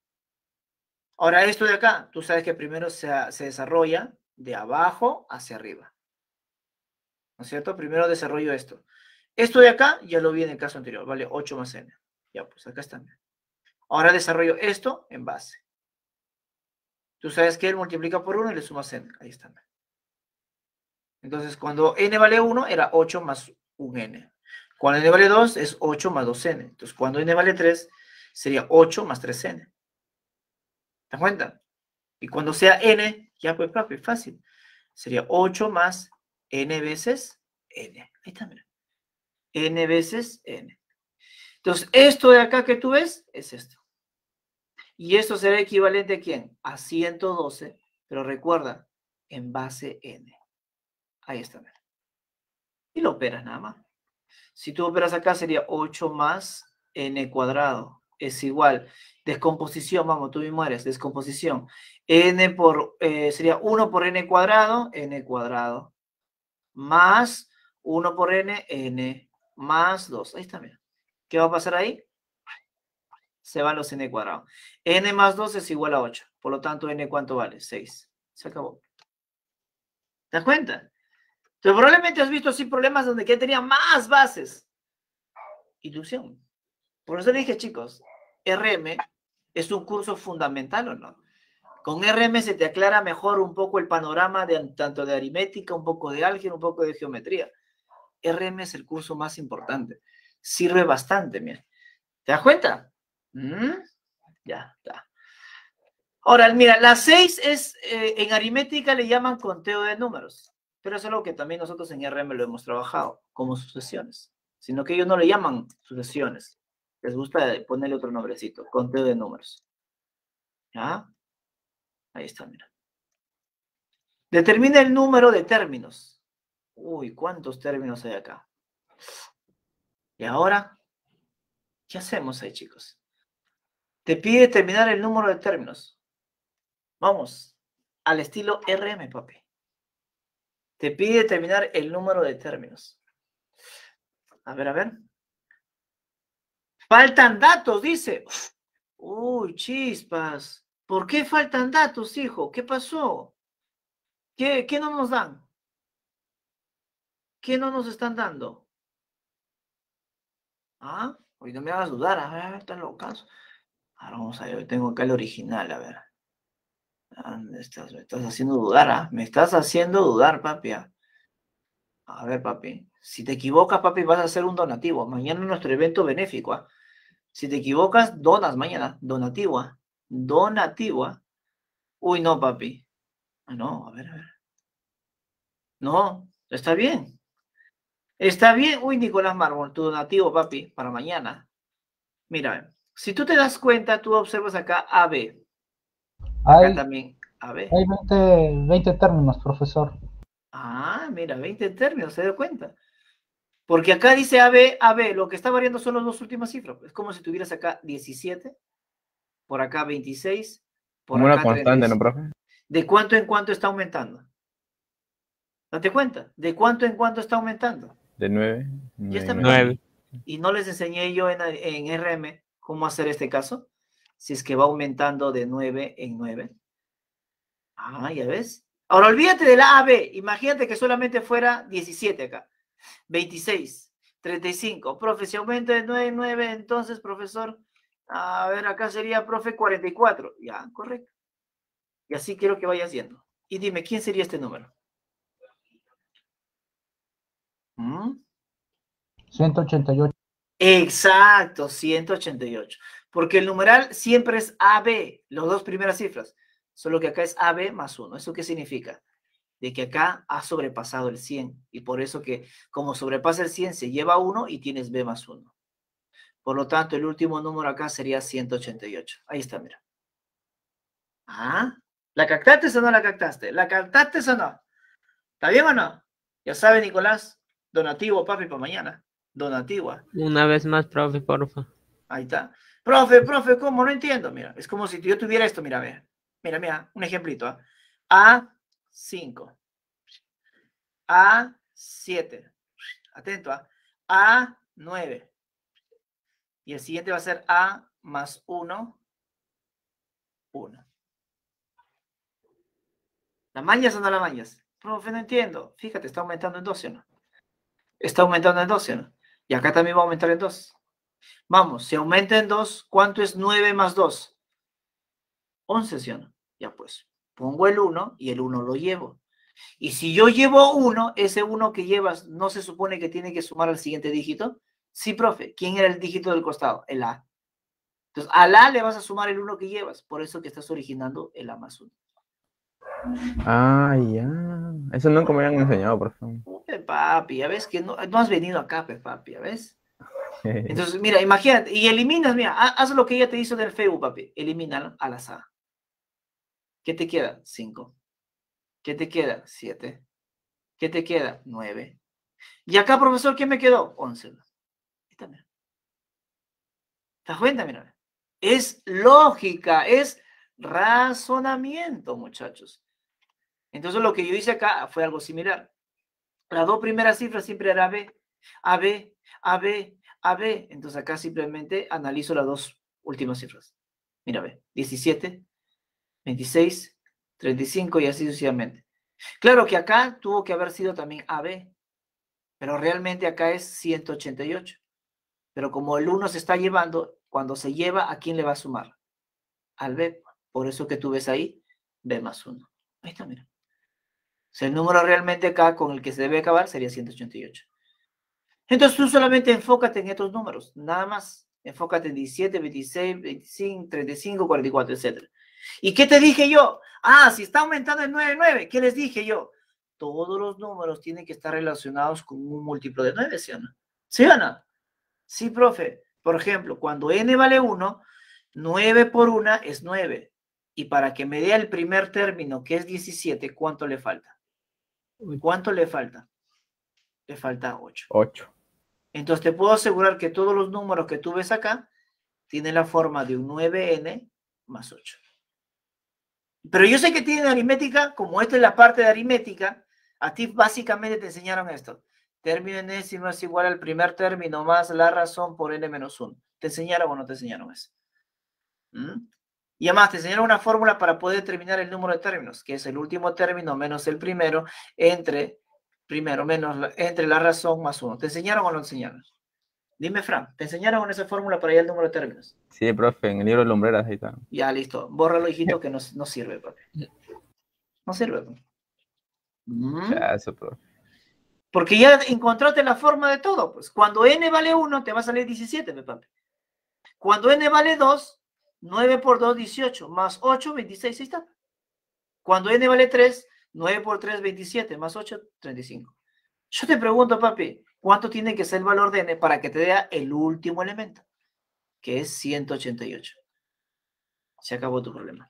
Speaker 1: Ahora, esto de acá, tú sabes que primero se, se desarrolla de abajo hacia arriba. ¿No es cierto? Primero desarrollo esto. Esto de acá ya lo vi en el caso anterior, vale ocho más n. Ya, pues acá está. Ahora desarrollo esto en base. Tú sabes que él multiplica por uno y le sumas n. Ahí está. Entonces, cuando n vale uno, era ocho más un n. Cuando n vale dos, es ocho más dos n. Entonces, cuando n vale tres, sería ocho más tres n. ¿Te das cuenta? Y cuando sea n, ya pues, papi, fácil. Sería ocho más n veces n. Ahí está, mira. N veces n. Entonces, esto de acá que tú ves, es esto. Y esto será equivalente a ¿quién? A ciento doce, pero recuerda, en base n. Ahí está, mira. Y lo operas nada más. Si tú operas acá, sería ocho más n cuadrado. Es igual. Descomposición, vamos, tú mismo eres. Descomposición. N por, eh, sería uno por n cuadrado, n cuadrado. Más uno por n, n. Más dos. Ahí está, mira. ¿Qué va a pasar ahí? Se van los n cuadrados. N más dos es igual a ocho. Por lo tanto, n ¿cuánto vale? seis. Se acabó. ¿Te das cuenta? Entonces, probablemente has visto así problemas donde que tenía más bases. Inducción. Por eso le dije, chicos, R M es un curso fundamental, ¿o no? Con R M se te aclara mejor un poco el panorama de tanto de aritmética, un poco de álgebra, un poco de geometría. R M es el curso más importante. Sirve bastante, mira. ¿Te das cuenta? ¿Mm? Ya, está. Ahora, mira, la seis es, eh, en aritmética le llaman conteo de números, pero es algo que también nosotros en R M lo hemos trabajado, como sucesiones, sino que ellos no le llaman sucesiones. Les gusta ponerle otro nombrecito, conteo de números. ¿Ya? Ahí está, mira. Determina el número de términos. Uy, ¿cuántos términos hay acá? Y ahora, ¿qué hacemos ahí, chicos? Te pide determinar el número de términos. Vamos, al estilo R M, papi. Te pide determinar el número de términos. A ver, a ver. Faltan datos, dice. Uy, chispas. ¿Por qué faltan datos, hijo? ¿Qué pasó? ¿Qué, qué no nos dan? ¿Qué no nos están dando? Ah, hoy no me hagas dudar. A ver, a ver, están locos. Ahora vamos a ver, tengo acá el original, a ver. ¿Dónde estás? Me estás haciendo dudar, ¿ah? Me estás haciendo dudar, papi. ¿ah? A ver, papi. Si te equivocas, papi, vas a hacer un donativo. Mañana es nuestro evento benéfico, ¿ah? Si te equivocas, donas mañana. Donativo, ¿ah? Donativo, ¿ah? Uy, no, papi. Ah, no, a ver, a ver. No, está bien. Está bien. Uy, Nicolás Mármol, tu donativo, papi, para mañana. Mira, si tú te das cuenta, tú observas acá A B. Acá
Speaker 3: Hay,
Speaker 1: también A B.
Speaker 3: hay veinte, veinte términos, profesor.
Speaker 1: Ah, mira, veinte términos, ¿se da cuenta? Porque acá dice A B, A B, lo que está variando son las dos últimas cifras. Es como si tuvieras acá diecisiete, por acá veintiséis, por
Speaker 4: Como una
Speaker 1: acá
Speaker 4: constante,
Speaker 1: treinta y
Speaker 4: ¿no,
Speaker 1: cinco.
Speaker 4: profe?
Speaker 1: ¿De cuánto en cuánto está aumentando? Date cuenta, ¿de cuánto en cuánto está aumentando?
Speaker 4: De nueve.
Speaker 1: Ya está.
Speaker 2: nueve.
Speaker 1: Y no les enseñé yo en, en R M cómo hacer este caso. Si es que va aumentando de nueve en nueve. Ah, ya ves. Ahora olvídate de la A B. Imagínate que solamente fuera diecisiete acá. veintiséis, treinta y cinco. Profe, si aumenta de nueve en nueve, entonces, profesor, a ver, acá sería, profe, cuarenta y cuatro. Ya, correcto. Y así quiero que vaya haciendo. Y dime, ¿quién sería este número? ¿Mm?
Speaker 3: ciento ochenta y ocho.
Speaker 1: Exacto, ciento ochenta y ocho. Porque el numeral siempre es A B, las dos primeras cifras. Solo que acá es A B más uno. ¿Eso qué significa? De que acá ha sobrepasado el cien. Y por eso que como sobrepasa el cien, se lleva uno y tienes B más uno. Por lo tanto, el último número acá sería ciento ochenta y ocho. Ahí está, mira. Ah, ¿la captaste o no la captaste? ¿La captaste o no? ¿Está bien o no? Ya sabe, Nicolás, donativo, papi, para mañana. Donativa.
Speaker 2: Una vez más, profe, porfa.
Speaker 1: Ahí está. Profe, profe, ¿cómo? No entiendo. Mira, es como si yo tuviera esto, mira, mira. Mira, mira, un ejemplito. ¿eh? A cinco. A siete. Atento, ¿eh? A nueve. Y el siguiente va a ser A más uno, uno. ¿La mañas o no la mañas? Profe, no entiendo. Fíjate, está aumentando en doce, ¿no? Está aumentando en doce, ¿no? Y acá también va a aumentar en dos. Vamos, si aumenta en dos, ¿cuánto es nueve más dos? once, ¿sí o no? Ya pues, pongo el uno y el uno lo llevo. Y si yo llevo uno, ese uno que llevas, ¿no se supone que tiene que sumar al siguiente dígito? Sí, profe. ¿Quién era el dígito del costado? El A. Entonces, al A le vas a sumar el uno que llevas. Por eso que estás originando el A más uno.
Speaker 4: Ah, ya. Eso nunca me habían enseñado, por favor.
Speaker 1: Uy, papi, ya ves que no, no has venido acá, pe, papi, ya ves. Entonces, mira, imagínate, y eliminas, mira, haz lo que ella te hizo del Facebook, papi. Elimina al azar. ¿Qué te queda? cinco. ¿Qué te queda? siete. ¿Qué te queda? nueve. Y acá, profesor, ¿qué me quedó? once. Esta, mira. ¿Te das cuenta? Mira. Es lógica, es razonamiento, muchachos. Entonces, lo que yo hice acá fue algo similar. Las dos primeras cifras siempre era B, A, B, A, B, A, B. Entonces, acá simplemente analizo las dos últimas cifras. Mira, ve, diecisiete, veintiséis, treinta y cinco y así sucesivamente. Claro que acá tuvo que haber sido también A B, pero realmente acá es ciento ochenta y ocho. Pero como el uno se está llevando, cuando se lleva, ¿a quién le va a sumar? Al B. Por eso que tú ves ahí, B más uno. Ahí está, mira. O sea, el número realmente acá con el que se debe acabar sería ciento ochenta y ocho. Entonces tú solamente enfócate en estos números, nada más. Enfócate en diecisiete, veintiséis, veinticinco, treinta y cinco, cuarenta y cuatro, etcétera. ¿Y qué te dije yo? Ah, si está aumentando en nueve, nueve. ¿Qué les dije yo? Todos los números tienen que estar relacionados con un múltiplo de nueve, ¿sí o no? ¿Sí o no? Sí, profe. Por ejemplo, cuando n vale uno, nueve por uno es nueve. Y para que me dé el primer término, que es diecisiete, ¿cuánto le falta? ¿Cuánto le falta? Le falta ocho.
Speaker 4: ocho.
Speaker 1: Entonces te puedo asegurar que todos los números que tú ves acá tienen la forma de un nueve ene más ocho. Pero yo sé que tienen aritmética, como esta es la parte de aritmética, a ti básicamente te enseñaron esto. Término enésimo es igual al primer término más la razón por ene menos uno. ¿Te enseñaron o no te enseñaron eso? ¿Mm? Y además te enseñaron una fórmula para poder determinar el número de términos, que es el último término menos el primero, entre primero menos la, entre la razón más uno. ¿Te enseñaron o no te enseñaron? Dime, Fran, ¿te enseñaron esa fórmula para hallar el número de términos?
Speaker 4: Sí, profe, en el libro de Lumbreras ahí está.
Speaker 1: Ya, listo. Bórralo, hijito, que no, no sirve, papi. No sirve. Papi. ¿Mm?
Speaker 4: Ya, eso, profe.
Speaker 1: Porque ya encontraste la forma de todo. Pues cuando n vale uno, te va a salir diecisiete, mi papi. Cuando n vale dos, nueve por dos, dieciocho, más ocho, veintiséis, ahí está. Cuando n vale tres, nueve por tres, veintisiete, más ocho, treinta y cinco. Yo te pregunto, papi, ¿cuánto tiene que ser el valor de n para que te dé el último elemento? Que es ciento ochenta y ocho. Se acabó tu problema.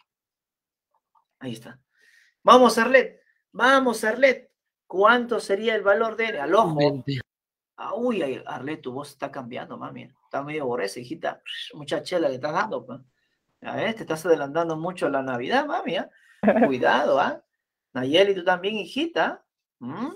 Speaker 1: Ahí está. Vamos, Arlet. Vamos, Arlet. ¿Cuánto sería el valor de n? Al ojo.
Speaker 6: veinte.
Speaker 1: Ah, uy, ay, Arlet, tu voz está cambiando, mami. Está medio borresa, hijita. Mucha chela le estás dando, pues. A ver, te estás adelantando mucho a la Navidad, mami, ¿eh? Cuidado, ¿ah? ¿eh? Nayeli, tú también, hijita. ¿Mm?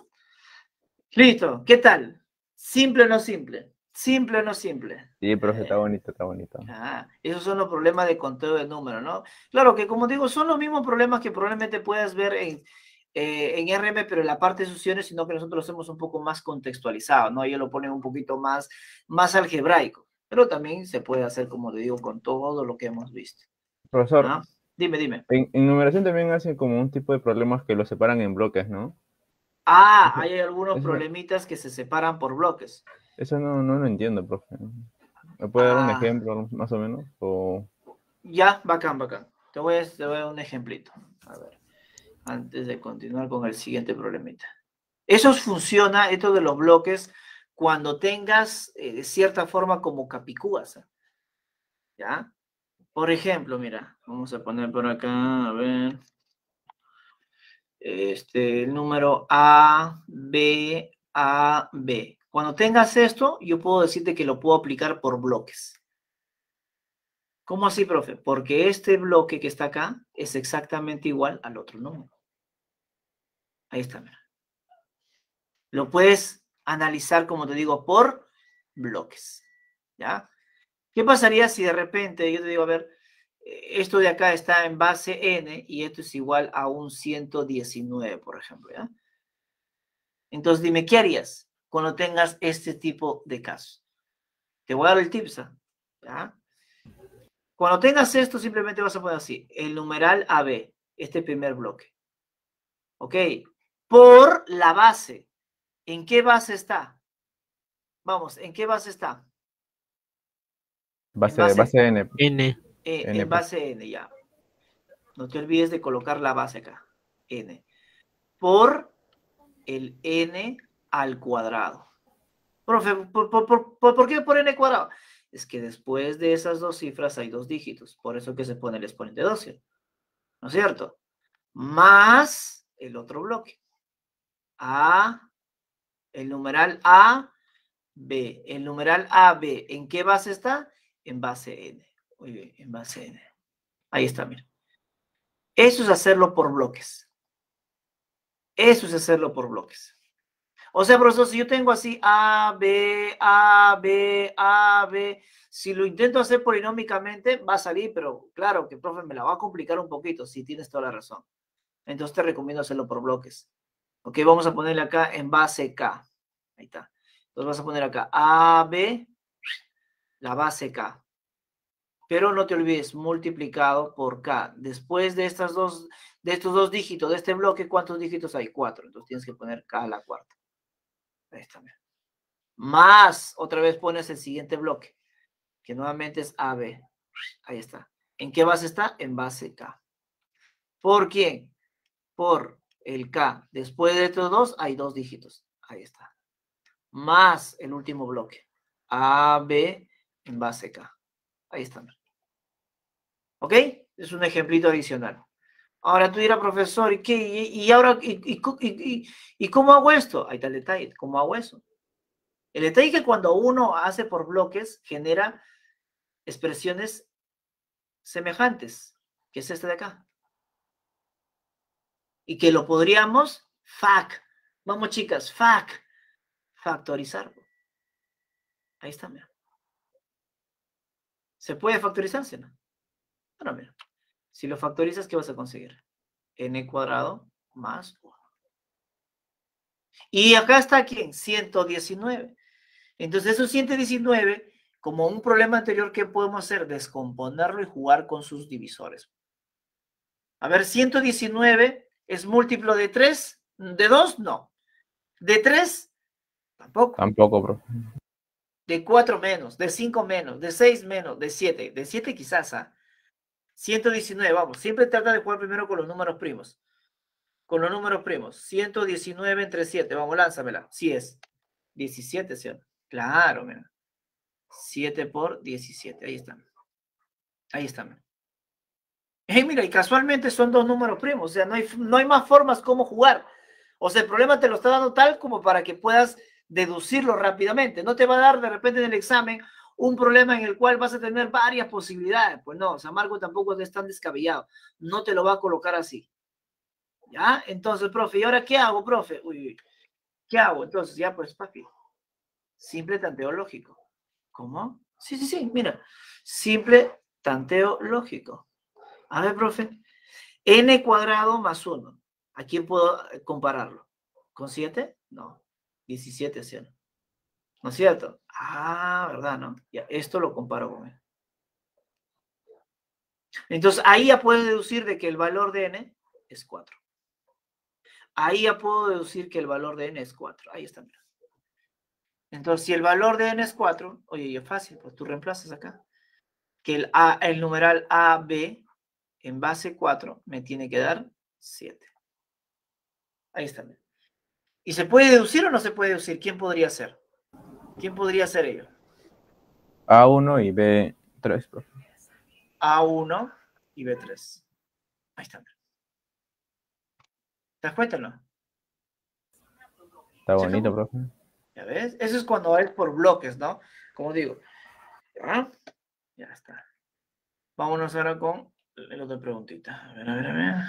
Speaker 1: Listo, ¿qué tal? ¿Simple o no simple? ¿Simple o no simple?
Speaker 4: Sí, profe,
Speaker 1: Eh,
Speaker 4: está bonito, está bonito.
Speaker 1: Ah, esos son los problemas de conteo de números, ¿no? Claro que, como digo, son los mismos problemas que probablemente puedas ver en, eh, en R M, pero en la parte de sucesiones, sino que nosotros lo hacemos un poco más contextualizado, ¿no? Ellos lo ponen un poquito más, más algebraico, pero también se puede hacer, como te digo, con todo lo que hemos visto.
Speaker 4: Profesor,
Speaker 1: ¿Ah? Dime, dime.
Speaker 4: en, en numeración también hacen como un tipo de problemas que los separan en bloques, ¿no?
Speaker 1: Ah,
Speaker 4: Eso-
Speaker 1: hay algunos
Speaker 4: eso-
Speaker 1: problemitas que se separan por bloques.
Speaker 4: Eso no, no lo entiendo, profe. ¿Me puede dar un
Speaker 1: Ah.
Speaker 4: ejemplo, más o menos? O...
Speaker 1: Ya, bacán, bacán. Te voy, a, te voy a dar un ejemplito. A ver, antes de continuar con el siguiente problemita. Eso funciona, esto de los bloques, cuando tengas eh, de cierta forma como capicúas. ¿eh? ¿Ya? Por ejemplo, mira, vamos a poner por acá, a ver. Este, el número A, B, A, B. Cuando tengas esto, yo puedo decirte que lo puedo aplicar por bloques. ¿Cómo así, profe? Porque este bloque que está acá es exactamente igual al otro número. Ahí está, mira. Lo puedes analizar, como te digo, por bloques. ¿Ya? ¿Qué pasaría si de repente yo te digo, a ver, esto de acá está en base n y esto es igual a un ciento diecinueve, por ejemplo, ¿ya? Entonces dime, ¿qué harías cuando tengas este tipo de casos? Te voy a dar el tips, ¿ya? Cuando tengas esto, simplemente vas a poner así, el numeral A B, este primer bloque. ¿Ok? Por la base. ¿En qué base está? Vamos, ¿en qué base está?
Speaker 4: Base,
Speaker 1: base-
Speaker 4: base N.
Speaker 6: N.
Speaker 1: Eh,
Speaker 4: N,
Speaker 1: en base n, ya. No te olvides de colocar la base acá. N. Por el n al cuadrado. Profe, ¿por, por, por, por, ¿por qué por n cuadrado? Es que después de esas dos cifras hay dos dígitos. Por eso que se pone el exponente dos. ¿No es cierto? Más el otro bloque. A, el numeral A, B. El numeral A, B. ¿En qué base está? En base n. Muy bien, en base n. Ahí está, mira. Eso es hacerlo por bloques. Eso es hacerlo por bloques. O sea, profesor, si yo tengo así A, B, A, B, A, B, si lo intento hacer polinómicamente, va a salir, pero claro que, profe, me la va a complicar un poquito, si tienes toda la razón. Entonces te recomiendo hacerlo por bloques. Ok, vamos a ponerle acá en base K. Ahí está. Entonces vas a poner acá A, B, la base K. Pero no te olvides, multiplicado por K. Después de, estas dos, de estos dos dígitos, de este bloque, ¿cuántos dígitos hay? Cuatro. Entonces tienes que poner K a la cuarta. Ahí está. Más, otra vez pones el siguiente bloque, que nuevamente es A B. Ahí está. ¿En qué base está? En base K. ¿Por quién? Por el K. Después de estos dos hay dos dígitos. Ahí está. Más el último bloque. A, B en base K. Ahí está. ¿Ok? Es un ejemplito adicional. Ahora tú dirás, profesor, ¿y qué? ¿Y, y ahora, y, y, y, y cómo hago esto? Ahí está el detalle, ¿cómo hago eso? El detalle es que cuando uno hace por bloques, genera expresiones semejantes, que es este de acá. Y que lo podríamos, fac, vamos chicas, fac, factorizar. Ahí está, mira. ¿Se puede factorizar, sí, no? Bueno, mira. Si lo factorizas, ¿qué vas a conseguir? N cuadrado más uno. Y acá está, ¿quién? ciento diecinueve. Entonces, esos ciento diecinueve, como un problema anterior, ¿qué podemos hacer? Descomponerlo y jugar con sus divisores. A ver, ciento diecinueve es múltiplo de tres, ¿de dos? No. ¿De tres? Tampoco.
Speaker 4: Tampoco, profe.
Speaker 1: De cuatro menos, de cinco menos, de seis menos, de siete. De siete quizás, ¿ah? ciento diecinueve, vamos. Siempre trata de jugar primero con los números primos. Con los números primos. ciento diecinueve entre siete. Vamos, lánzamela. Sí es. diecisiete, ¿sí? Claro, mira. siete por diecisiete. Ahí está. Ahí está. Hey, mira, y casualmente son dos números primos. O sea, no hay, no hay más formas como jugar. O sea, el problema te lo está dando tal como para que puedas deducirlo rápidamente. No te va a dar de repente en el examen un problema en el cual vas a tener varias posibilidades. Pues no, o sea, Marco tampoco es tan descabellado. No te lo va a colocar así. ¿Ya? Entonces, profe, ¿y ahora qué hago, profe? Uy, uy. ¿Qué hago? Entonces, ya pues, papi. Simple tanteo lógico. ¿Cómo? Sí, sí, sí, mira. Simple tanteo lógico. A ver, profe. N cuadrado más uno. ¿A quién puedo compararlo? ¿Con siete? No. diecisiete, ¿sí? ¿No es cierto? Ah, ¿verdad, no? Ya, esto lo comparo con él. Entonces, ahí ya puedo deducir de que el valor de n es cuatro. Ahí ya puedo deducir que el valor de n es cuatro. Ahí está, mira. Entonces, si el valor de n es cuatro, oye, es fácil, pues tú reemplazas acá. Que el, A, el numeral A B en base cuatro me tiene que dar siete. Ahí está. Mira. ¿Y se puede deducir o no se puede deducir? ¿Quién podría ser? ¿Quién podría ser ello?
Speaker 4: A uno y B tres, profe.
Speaker 1: A uno y B tres. Ahí está. ¿Te das cuenta o no?
Speaker 4: Está bonito, profe.
Speaker 1: ¿Ya ves? Eso es cuando es por bloques, ¿no? Como digo. ¿Ya? Ya está. Vámonos ahora con la otra preguntita. A ver, a ver, a ver.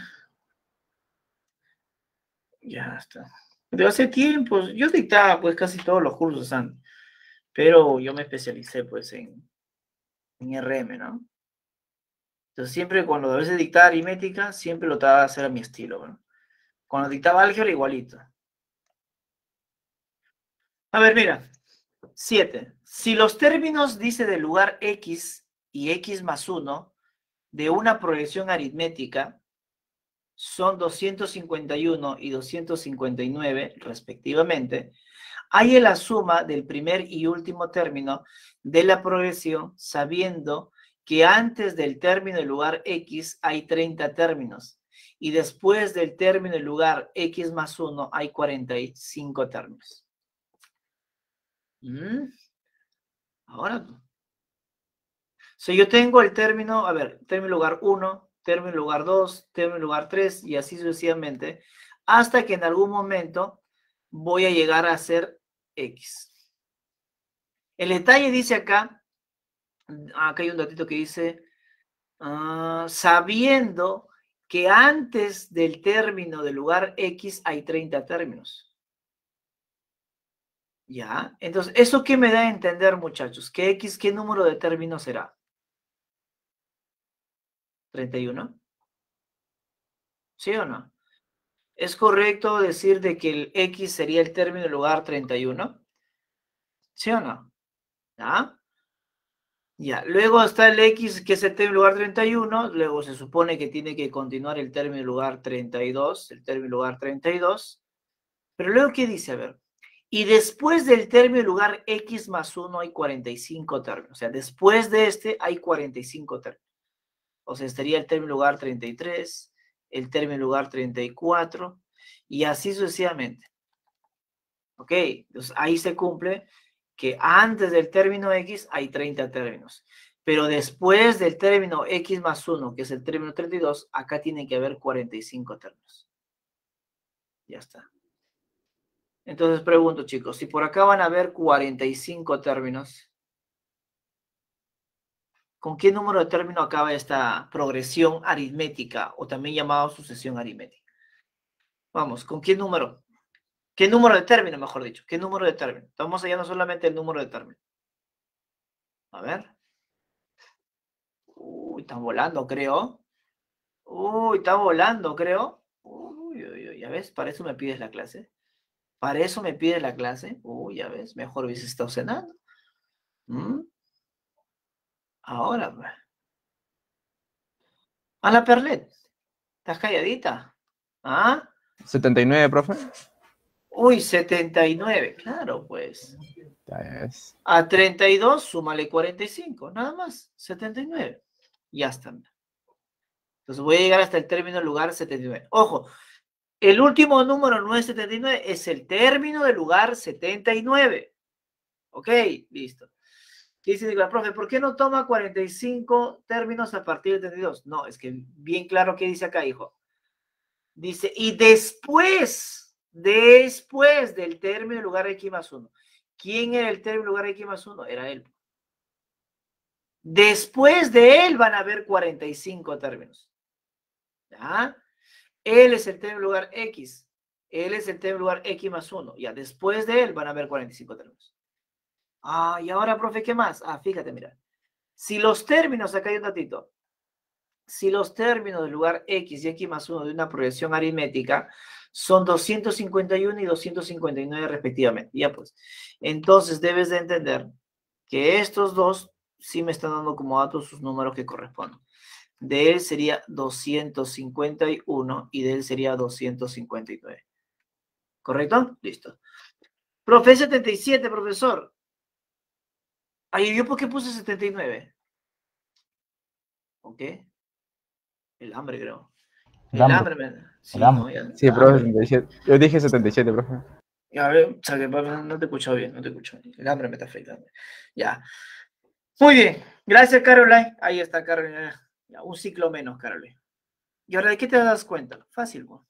Speaker 1: Ya está. De hace tiempo, yo dictaba pues casi todos los cursos antes, pero yo me especialicé pues en, en R M, ¿no? Entonces siempre cuando a veces dictaba aritmética, siempre lo trataba de hacer a mi estilo, ¿no? Cuando dictaba álgebra, igualito. A ver, mira. siete. Si los términos, dice, del lugar X y X más uno de una proyección aritmética son doscientos cincuenta y uno y doscientos cincuenta y nueve, respectivamente, hay la suma del primer y último término de la progresión, sabiendo que antes del término del lugar X hay treinta términos y después del término del lugar X más uno hay cuarenta y cinco términos. ¿Mm? Ahora, si yo tengo el término, a ver, término lugar uno, término lugar dos, término lugar tres y así sucesivamente, hasta que en algún momento voy a llegar a ser X. El detalle dice acá, acá hay un datito que dice, uh, sabiendo que antes del término del lugar X hay treinta términos. ¿Ya? Entonces, ¿eso qué me da a entender, muchachos? ¿Que X qué número de términos será? ¿treinta y uno? ¿Sí o no? ¿Es correcto decir de que el X sería el término del lugar treinta y uno? ¿Sí o no? ¿Ya? Ya, luego está el X, que es el término lugar treinta y uno, luego se supone que tiene que continuar el término lugar treinta y dos, el término lugar treinta y dos, pero luego, ¿qué dice? A ver, y después del término lugar X más uno hay cuarenta y cinco términos, o sea, después de este hay cuarenta y cinco términos, o sea, estaría el término lugar treinta y tres, el término lugar treinta y cuatro, y así sucesivamente. Ok, entonces ahí se cumple que antes del término X hay treinta términos. Pero después del término x más uno, que es el término treinta y dos, acá tienen que haber cuarenta y cinco términos. Ya está. Entonces pregunto, chicos, si por acá van a haber cuarenta y cinco términos, ¿con qué número de términos acaba esta progresión aritmética o también llamada sucesión aritmética? Vamos, ¿con qué número? ¿Qué número de términos, mejor dicho? ¿Qué número de términos? Estamos hallando solamente el número de términos. A ver. Uy, están volando, creo. Uy, está volando, creo. Uy, uy, uy, ya ves, para eso me pides la clase. Para eso me pides la clase. Uy, ya ves, mejor hubiese estado cenando. ¿Mm? Ahora, pues. A la Perlet. ¿Estás calladita? ¿Ah?
Speaker 4: setenta y nueve, profe.
Speaker 1: Uy, setenta y nueve. Claro, pues.
Speaker 4: Ya es.
Speaker 1: A treinta y dos, súmale cuarenta y cinco. Nada más. setenta y nueve. Ya está. Entonces voy a llegar hasta el término lugar setenta y nueve. Ojo, el último número no es setenta y nueve, es el término del lugar setenta y nueve. Ok, listo. Dice la profe, ¿por qué no toma cuarenta y cinco términos a partir del treinta y dos? No, es que bien claro que dice acá, hijo. Dice, y después, después del término del lugar x más uno. ¿Quién era el término del lugar x más uno? Era él. Después de él van a haber cuarenta y cinco términos. ¿Ya? Él es el término del lugar x. Él es el término del lugar x más uno. Ya, después de él van a haber cuarenta y cinco términos. Ah, y ahora, profe, ¿qué más? Ah, fíjate, mira. Si los términos, acá hay un datito. Si los términos del lugar x y x más uno de una progresión aritmética son doscientos cincuenta y uno y doscientos cincuenta y nueve respectivamente. Ya pues. Entonces debes de entender que estos dos sí me están dando como datos sus números que corresponden. De él sería doscientos cincuenta y uno y de él sería doscientos cincuenta y nueve. ¿Correcto? Listo. Profe, setenta y siete, profesor. Ay, ¿yo por qué puse setenta y nueve? ¿Ok? El hambre, creo. El,
Speaker 3: El
Speaker 1: hambre,
Speaker 3: hambre.
Speaker 1: man. Sí,
Speaker 3: El hambre.
Speaker 1: ¿no? Ya-
Speaker 4: Sí,
Speaker 1: el
Speaker 4: profe,
Speaker 1: hambre.
Speaker 4: setenta y siete. Yo dije setenta y siete, profe.
Speaker 1: A ver, o sea, que no te he escuchado bien, no te he escuchado bien. El hambre me está afectando. Ya. Muy bien. Gracias, Caroline. Ahí está, Caroline. Ya, un ciclo menos, Caroline. ¿Y ahora de qué te das cuenta? Fácil, ¿no?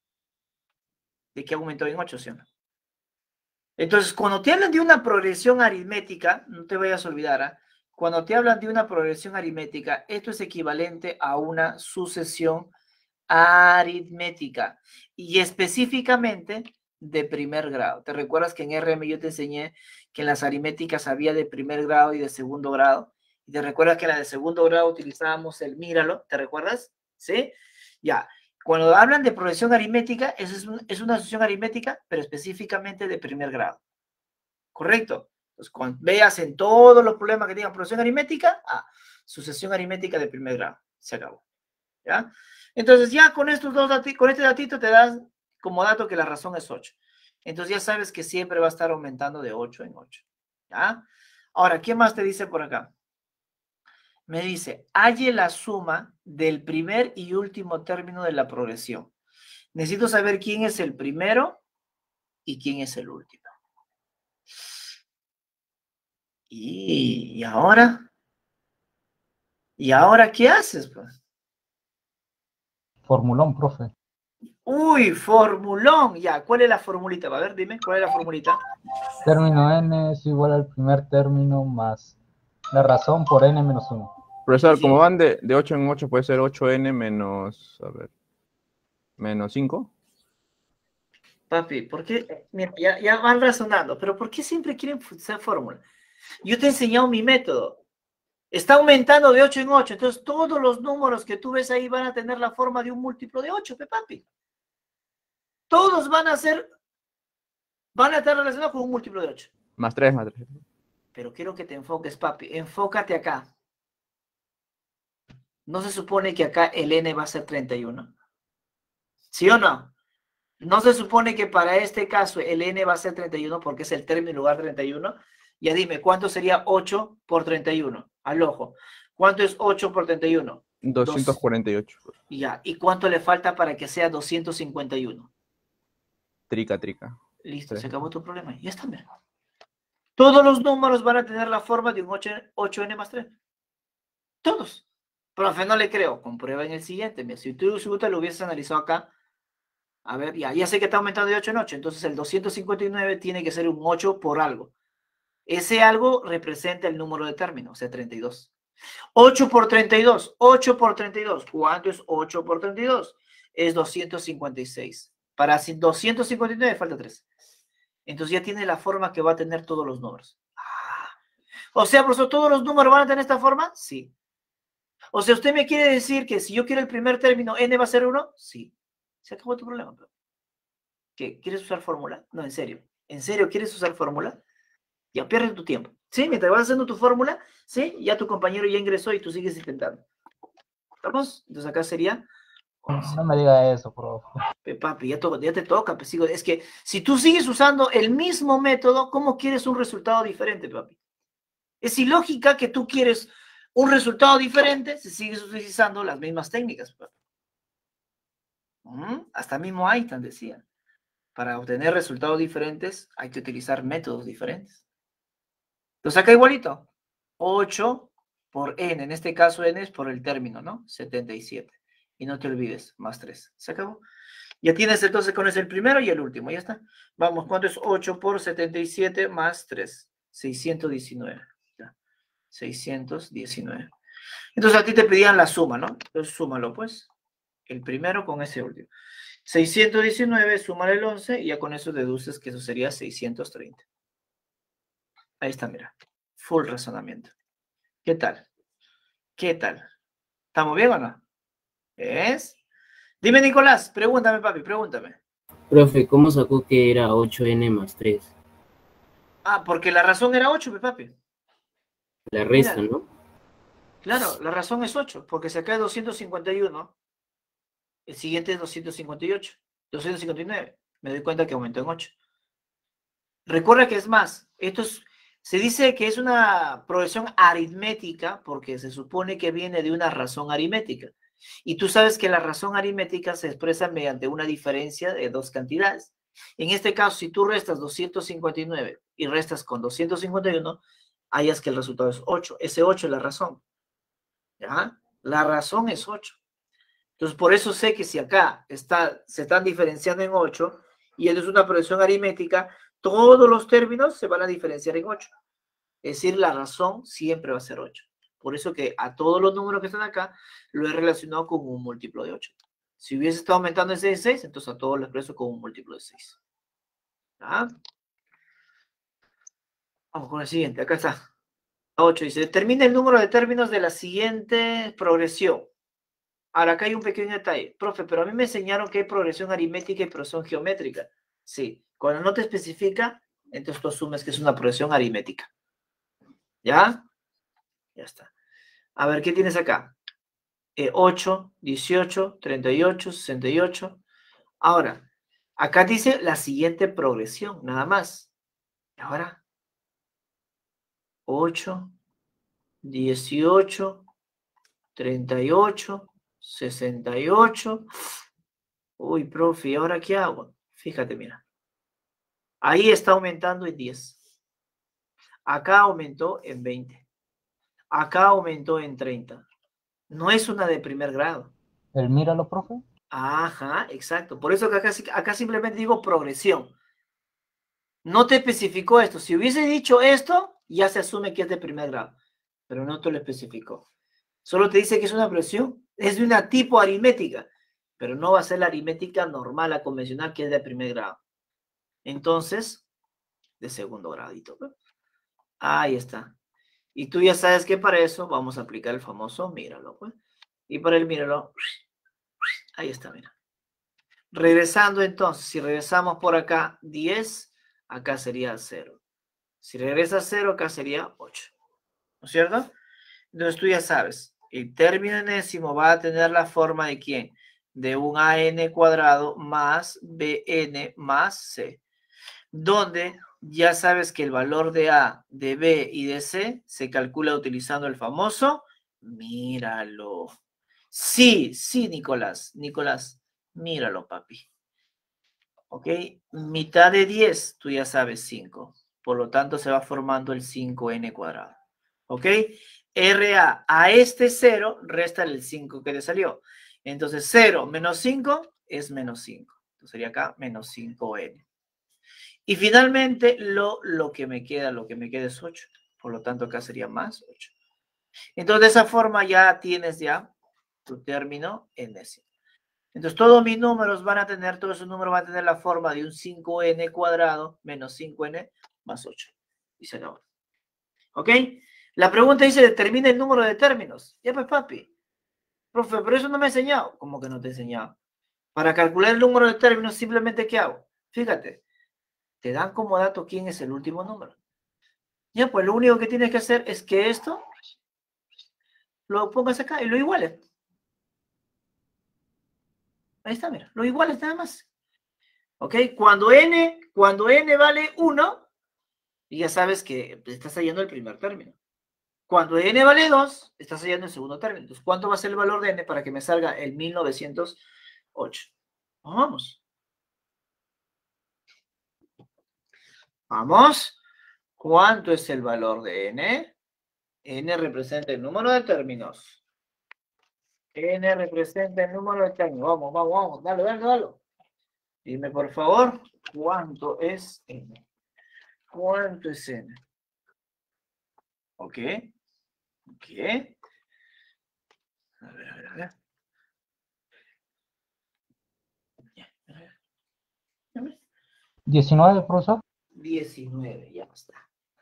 Speaker 1: De que aumentó en ocho, ¿sí o no? Entonces, cuando te hablan de una progresión aritmética, no te vayas a olvidar, ¿eh? Cuando te hablan de una progresión aritmética, esto es equivalente a una sucesión aritmética y específicamente de primer grado. ¿Te recuerdas que en R M yo te enseñé que en las aritméticas había de primer grado y de segundo grado? Y te recuerdas que en la de segundo grado utilizábamos el míralo, ¿te recuerdas? ¿Sí? Ya. Cuando hablan de progresión aritmética, eso es, un, es una sucesión aritmética, pero específicamente de primer grado. ¿Correcto? Entonces, cuando veas en todos los problemas que tengan progresión aritmética, ah, sucesión aritmética de primer grado. Se acabó. ¿Ya? Entonces, ya con estos dos datitos, con este datito te das como dato que la razón es ocho. Entonces, ya sabes que siempre va a estar aumentando de ocho en ocho. ¿Ya? Ahora, ¿qué más te dice por acá? Me dice, halle la suma del primer y último término de la progresión. Necesito saber quién es el primero y quién es el último. ¿Y, y ahora? ¿Y ahora qué haces, pues?
Speaker 3: Formulón, profe.
Speaker 1: Uy, formulón. Ya, ¿cuál es la formulita? A ver, dime, ¿cuál es la formulita?
Speaker 3: Término n es igual al primer término más la razón por n menos uno.
Speaker 4: Profesor,
Speaker 1: Sí.
Speaker 4: como van de, de ocho en ocho, puede ser ocho ene menos, a ver, menos cinco.
Speaker 1: Papi, ¿por qué? Mira, ya, ya van razonando, pero ¿por qué siempre quieren usar fórmula? Yo te he enseñado mi método. Está aumentando de ocho en ocho, entonces todos los números que tú ves ahí van a tener la forma de un múltiplo de ocho, pe papi. Todos van a ser, van a estar relacionados con un múltiplo de ocho.
Speaker 4: Más tres, más tres.
Speaker 1: Pero quiero que te enfoques, papi. Enfócate acá. ¿No se supone que acá el n va a ser treinta y uno? ¿Sí o no? ¿No se supone que para este caso el n va a ser treinta y uno porque es el término en lugar de treinta y uno? Ya dime, ¿cuánto sería ocho por treinta y uno? Al ojo. ¿Cuánto es ocho por treinta y uno?
Speaker 4: doscientos cuarenta y ocho.
Speaker 1: Ya. ¿Y cuánto le falta para que sea doscientos cincuenta y uno?
Speaker 4: Trica, trica.
Speaker 1: Listo,
Speaker 4: Tres.
Speaker 1: se acabó tu problema. Ya está, mira. Todos los números van a tener la forma de un ocho ene más tres. Todos. Profe, no le creo. Comprueba en el siguiente. Mira, si tú, si usted lo hubieses analizado acá, a ver, ya, ya sé que está aumentando de ocho en ocho, entonces el doscientos cincuenta y nueve tiene que ser un ocho por algo. Ese algo representa el número de términos, o sea, treinta y dos. ocho por treinta y dos, ocho por treinta y dos. ¿Cuánto es ocho por treinta y dos? Es doscientos cincuenta y seis. Para doscientos cincuenta y nueve falta tres. Entonces ya tiene la forma que va a tener todos los números. Ah. O sea, profesor, ¿todos los números van a tener esta forma? Sí. O sea, ¿usted me quiere decir que si yo quiero el primer término, n va a ser uno? Sí. Se acabó tu problema. ¿Qué? ¿Quieres usar fórmula? No, en serio. ¿En serio quieres usar fórmula? Ya pierdes tu tiempo. ¿Sí? Mientras vas haciendo tu fórmula, ¿sí? Ya tu compañero ya ingresó y tú sigues intentando. ¿Estamos? Entonces acá sería once.
Speaker 3: No me diga eso, profe.
Speaker 1: Papi, ya, to ya te toca. Pues, sigo. Es que si tú sigues usando el mismo método, ¿cómo quieres un resultado diferente, papi? Es ilógica que tú quieres un resultado diferente si sigues utilizando las mismas técnicas, papi. ¿Mm? Hasta mismo Einstein decía, para obtener resultados diferentes hay que utilizar métodos diferentes. Entonces acá igualito, ocho por n, en este caso n es por el término, ¿no? setenta y siete. Y no te olvides, más tres. ¿Se acabó? Ya tienes entonces con ese el primero y el último, ya está. Vamos, ¿cuánto es ocho por setenta y siete más tres? seiscientos diecinueve. Ya. seiscientos diecinueve. Entonces a ti te pedían la suma, ¿no? Entonces súmalo, pues. El primero con ese último. seiscientos diecinueve, súmale el once y ya con eso deduces que eso sería seiscientos treinta. Ahí está, mira. Full razonamiento. ¿Qué tal? ¿Qué tal? ¿Estamos bien o no? ¿Es? Dime, Nicolás, pregúntame, papi, pregúntame.
Speaker 6: Profe, ¿cómo sacó que era ocho ene más tres?
Speaker 1: Ah, porque la razón era ocho, papi.
Speaker 6: La resta,
Speaker 1: Mira.
Speaker 6: ¿no?
Speaker 1: Claro, la razón es ocho, porque se acá es doscientos cincuenta y uno, el siguiente es doscientos cincuenta y ocho, doscientos cincuenta y nueve. Me doy cuenta que aumentó en ocho. Recuerda que es más, esto es, se dice que es una progresión aritmética porque se supone que viene de una razón aritmética. Y tú sabes que la razón aritmética se expresa mediante una diferencia de dos cantidades. En este caso, si tú restas doscientos cincuenta y nueve y restas con doscientos cincuenta y uno, hallas que el resultado es ocho. Ese ocho es la razón. ¿Ya? La razón es ocho. Entonces, por eso sé que si acá está, se están diferenciando en ocho y es una progresión aritmética, todos los términos se van a diferenciar en ocho. Es decir, la razón siempre va a ser ocho. Por eso que a todos los números que están acá lo he relacionado con un múltiplo de ocho. Si hubiese estado aumentando en seis, seis, entonces a todos lo expreso con un múltiplo de seis. ¿Ah? Vamos con el siguiente. Acá está. ocho dice, determina el número de términos de la siguiente progresión. Ahora, acá hay un pequeño detalle. Profe, pero a mí me enseñaron que hay progresión aritmética y progresión geométrica. Sí. Cuando no te especifica, entonces tú asumes que es una progresión aritmética. ¿Ya? Ya está. A ver, ¿qué tienes acá? Eh, ocho, dieciocho, treinta y ocho, sesenta y ocho. Ahora, acá dice la siguiente progresión, nada más. Ahora, ocho, dieciocho, treinta y ocho, sesenta y ocho. Uy, profe, ¿y ahora qué hago? Fíjate, mira. Ahí está aumentando en diez. Acá aumentó en veinte. Acá aumentó en treinta. No es una de primer grado.
Speaker 3: ¿El míralo, profe?
Speaker 1: Ajá, exacto. Por eso que acá, acá simplemente digo progresión. No te especificó esto. Si hubiese dicho esto, ya se asume que es de primer grado. Pero no te lo especificó. Solo te dice que es una progresión. Es de una tipo aritmética. Pero no va a ser la aritmética normal, la convencional, que es de primer grado. Entonces, de segundo gradito. Ahí está. Y tú ya sabes que para eso vamos a aplicar el famoso míralo. Pues. Y para el míralo, ahí está, mira. Regresando entonces, si regresamos por acá diez, acá sería cero. Si regresa cero, acá sería ocho. ¿No es cierto? Entonces tú ya sabes, el término enésimo va a tener la forma de ¿quién? De un a ene cuadrado más bn más c. Donde ya sabes que el valor de A, de B y de C se calcula utilizando el famoso míralo. Sí, sí, Nicolás. Nicolás, míralo, papi. ¿Ok? Mitad de diez, tú ya sabes cinco. Por lo tanto, se va formando el cinco ene cuadrado. ¿Ok? R A a este cero, resta el cinco que le salió. Entonces, cero menos cinco es menos cinco. Entonces sería acá menos cinco N. Y finalmente, lo, lo que me queda, lo que me queda es ocho. Por lo tanto, acá sería más ocho. Entonces, de esa forma ya tienes ya tu término enésimo. Entonces, todos mis números van a tener, todos esos números van a tener la forma de un cinco N cuadrado menos cinco N más ocho. Y se acabó. ¿Ok? La pregunta dice, determina el número de términos. Ya pues, papi. Profe, pero eso no me ha enseñado. ¿Cómo que no te he enseñado? Para calcular el número de términos, simplemente, ¿qué hago? Fíjate, te dan como dato quién es el último número. Ya, pues lo único que tienes que hacer es que esto lo pongas acá y lo iguales. Ahí está, mira, lo iguales nada más. ¿Ok? Cuando n, cuando n vale uno, ya sabes que estás hallando el primer término. Cuando n vale dos, estás hallando el segundo término. Entonces, ¿cuánto va a ser el valor de n para que me salga el mil novecientos ocho? Vamos. Vamos. ¿Cuánto es el valor de n? N representa el número de términos. N representa el número de términos. Vamos, vamos, vamos. Dale, dale, dale. Dime, por favor, ¿cuánto es n? ¿Cuánto es n? ¿Ok? ¿Ok? A ver, a ver, a ver.
Speaker 3: diecinueve, profesor.
Speaker 1: diecinueve, ya está.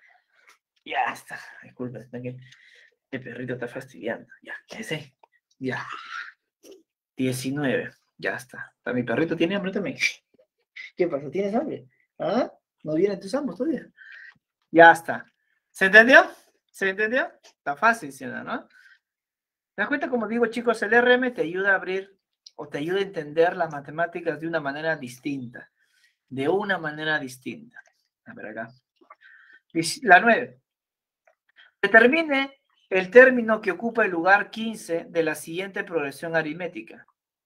Speaker 1: Ya está. Disculpa, está que el perrito está fastidiando. Ya, ¿qué sé? Ya. diecinueve, ya está. Mi perrito tiene hambre también. ¿Qué pasa? ¿Tienes hambre? ¿Ah? ¿No vienen tus ambos todavía? Ya está. ¿Se entendió? ¿Se entendió? Está fácil, ¿sí, no? ¿Te das cuenta? Como digo, chicos, el R M te ayuda a abrir o te ayuda a entender las matemáticas de una manera distinta. De una manera distinta. A ver acá. La nueve. Determine el término que ocupa el lugar quince de la siguiente progresión aritmética.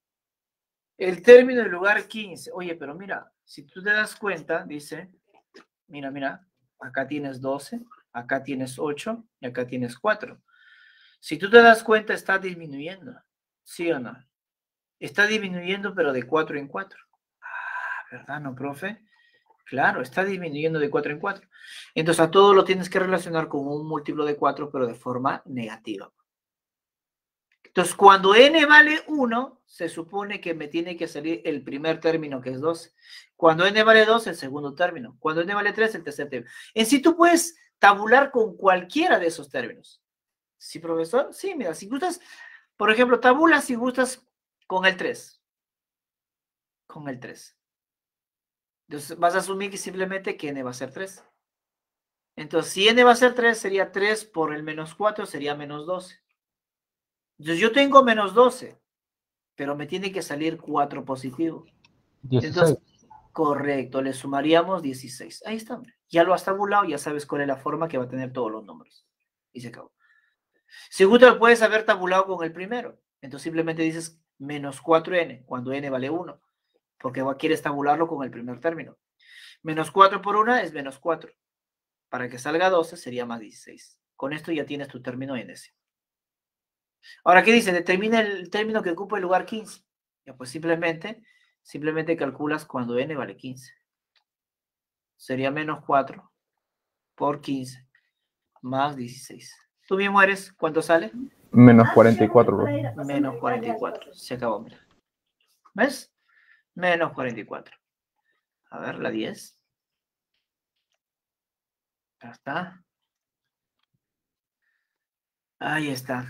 Speaker 1: El término del lugar quince. Oye, pero mira, si tú te das cuenta, dice, mira, mira, acá tienes doce, acá tienes ocho y acá tienes cuatro. Si tú te das cuenta, está disminuyendo. ¿Sí o no? Está disminuyendo, pero de cuatro en cuatro. Ah, ¿verdad, no, profe? Claro, está disminuyendo de cuatro en cuatro. Entonces, a todo lo tienes que relacionar con un múltiplo de cuatro, pero de forma negativa. Entonces, cuando n vale uno, se supone que me tiene que salir el primer término, que es doce. Cuando n vale dos, el segundo término. Cuando n vale tres, el tercer término. En sí, tú puedes tabular con cualquiera de esos términos. ¿Sí, profesor? Sí, mira, si gustas, por ejemplo, tabula si gustas con el tres. Con el tres. Entonces, vas a asumir que simplemente que n va a ser tres. Entonces, si n va a ser tres, sería tres por el menos cuatro, sería menos doce. Entonces, yo tengo menos doce, pero me tiene que salir cuatro positivo.
Speaker 3: dieciséis.
Speaker 1: Entonces, correcto, le sumaríamos dieciséis. Ahí está. Ya lo has tabulado, ya sabes cuál es la forma que va a tener todos los números. Y se acabó. Si gusta, puedes haber tabulado con el primero. Entonces, simplemente dices menos cuatro n, cuando n vale uno. Porque quieres tabularlo con el primer término. Menos cuatro por uno es menos cuatro. Para que salga doce sería más dieciséis. Con esto ya tienes tu término enésimo. Ahora, ¿qué dice? Determina el término que ocupa el lugar quince. Ya, pues simplemente, simplemente calculas cuando n vale quince. Sería menos cuatro por quince más dieciséis. ¿Tú mismo eres? ¿Cuánto sale?
Speaker 4: Menos cuarenta y cuatro, bro.
Speaker 1: Menos cuarenta y cuatro. Se acabó, mira. ¿Ves? Menos cuarenta y cuatro. A ver, la diez. Ya está. Ahí está.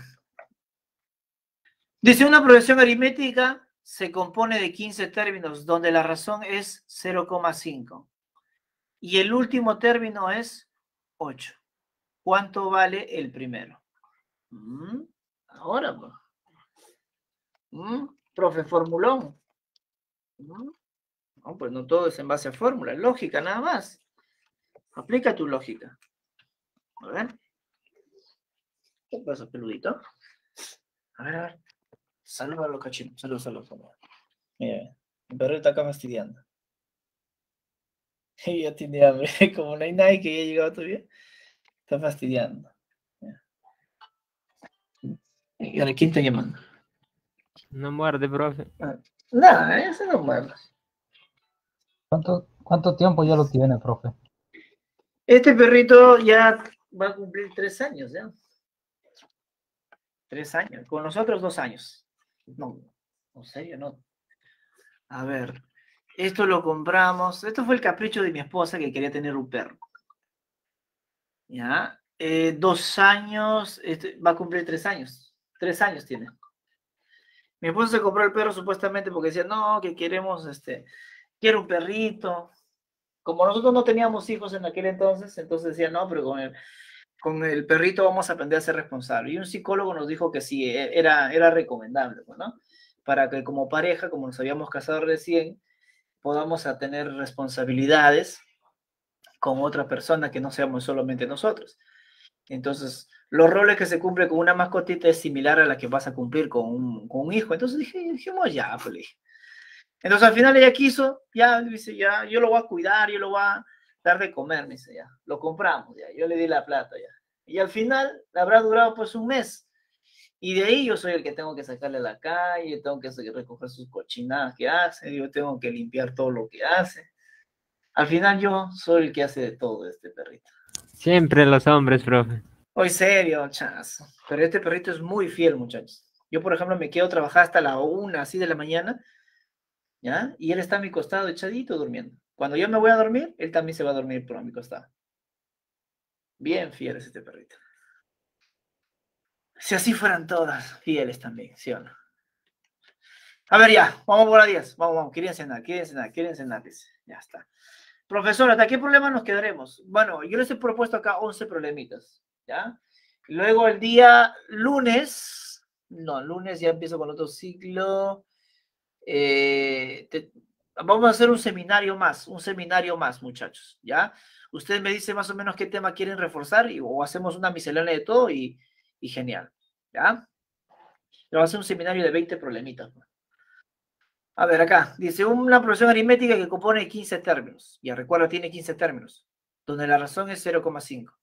Speaker 1: Dice, una progresión aritmética se compone de quince términos, donde la razón es cero coma cinco. Y el último término es ocho. ¿Cuánto vale el primero? ¿Mm? Ahora, pues. ¿Mm? Profe, formulón. ¿Mm? No, pues no todo es en base a fórmula, lógica nada más. Aplica tu lógica. A ver. ¿Qué pasa, peludito? A ver, a ver. Saluda a los cachinos. Salud, salud, salud. Mira, mi perro está acá fastidiando. Y ya tiene hambre. Como no hay nadie que haya llegado todavía, está fastidiando. Mira. ¿Y ahora quién está llamando?
Speaker 2: No muerde, profe.
Speaker 1: Ah, nada, ese no muerde.
Speaker 3: ¿Cuánto, cuánto tiempo ya lo tiene, profe?
Speaker 1: Este perrito ya va a cumplir tres años, ¿ya? Tres años. Con nosotros dos años. No, en serio, no. A ver, esto lo compramos. Esto fue el capricho de mi esposa que quería tener un perro. ¿Ya? Eh, dos años, este, va a cumplir tres años. Tres años tiene. Mi esposa se compró el perro supuestamente porque decía, no, que queremos, este, quiero un perrito. Como nosotros no teníamos hijos en aquel entonces, entonces decía, no, pero con el, con el perrito vamos a aprender a ser responsable. Y un psicólogo nos dijo que sí, era, era recomendable, ¿no? Para que como pareja, como nos habíamos casado recién, podamos a tener responsabilidades con otra persona que no seamos solamente nosotros. Entonces, los roles que se cumplen con una mascotita es similar a la que vas a cumplir con un, con un hijo. Entonces dije, dijimos ya, pues le dije. Entonces al final ella quiso, ya, dice, ya, yo lo voy a cuidar, yo lo voy a dar de comer, me dice, ya, lo compramos, ya, yo le di la plata, ya. Y al final habrá durado pues un mes. Y de ahí yo soy el que tengo que sacarle a la calle, tengo que recoger sus cochinadas que hace, yo tengo que limpiar todo lo que hace. Al final yo soy el que hace de todo este perrito.
Speaker 2: Siempre los hombres, profe.
Speaker 1: Hoy serio, chazo. Pero este perrito es muy fiel, muchachos. Yo, por ejemplo, me quedo a trabajar hasta la una, así de la mañana, ¿ya? Y él está a mi costado, echadito, durmiendo. Cuando yo me voy a dormir, él también se va a dormir por a mi costado. Bien fiel es este perrito. Si así fueran todas fieles también, ¿sí o no? A ver, ya, vamos por a diez. Vamos, vamos, quieren cenar, quieren cenar, quieren cenar, dice. Ya está. Profesor, ¿hasta qué problema nos quedaremos? Bueno, yo les he propuesto acá once problemitas, ¿ya? Luego el día lunes, no, lunes ya empiezo con otro ciclo. Eh, te, vamos a hacer un seminario más, un seminario más, muchachos, ¿ya? Ustedes me dicen más o menos qué tema quieren reforzar y, o hacemos una miscelánea de todo y, y genial, ¿ya? Pero va a ser un seminario de veinte problemitas, ¿no? A ver, acá, dice una progresión aritmética que compone quince términos. Ya recuerda, tiene quince términos, donde la razón es cero coma cinco.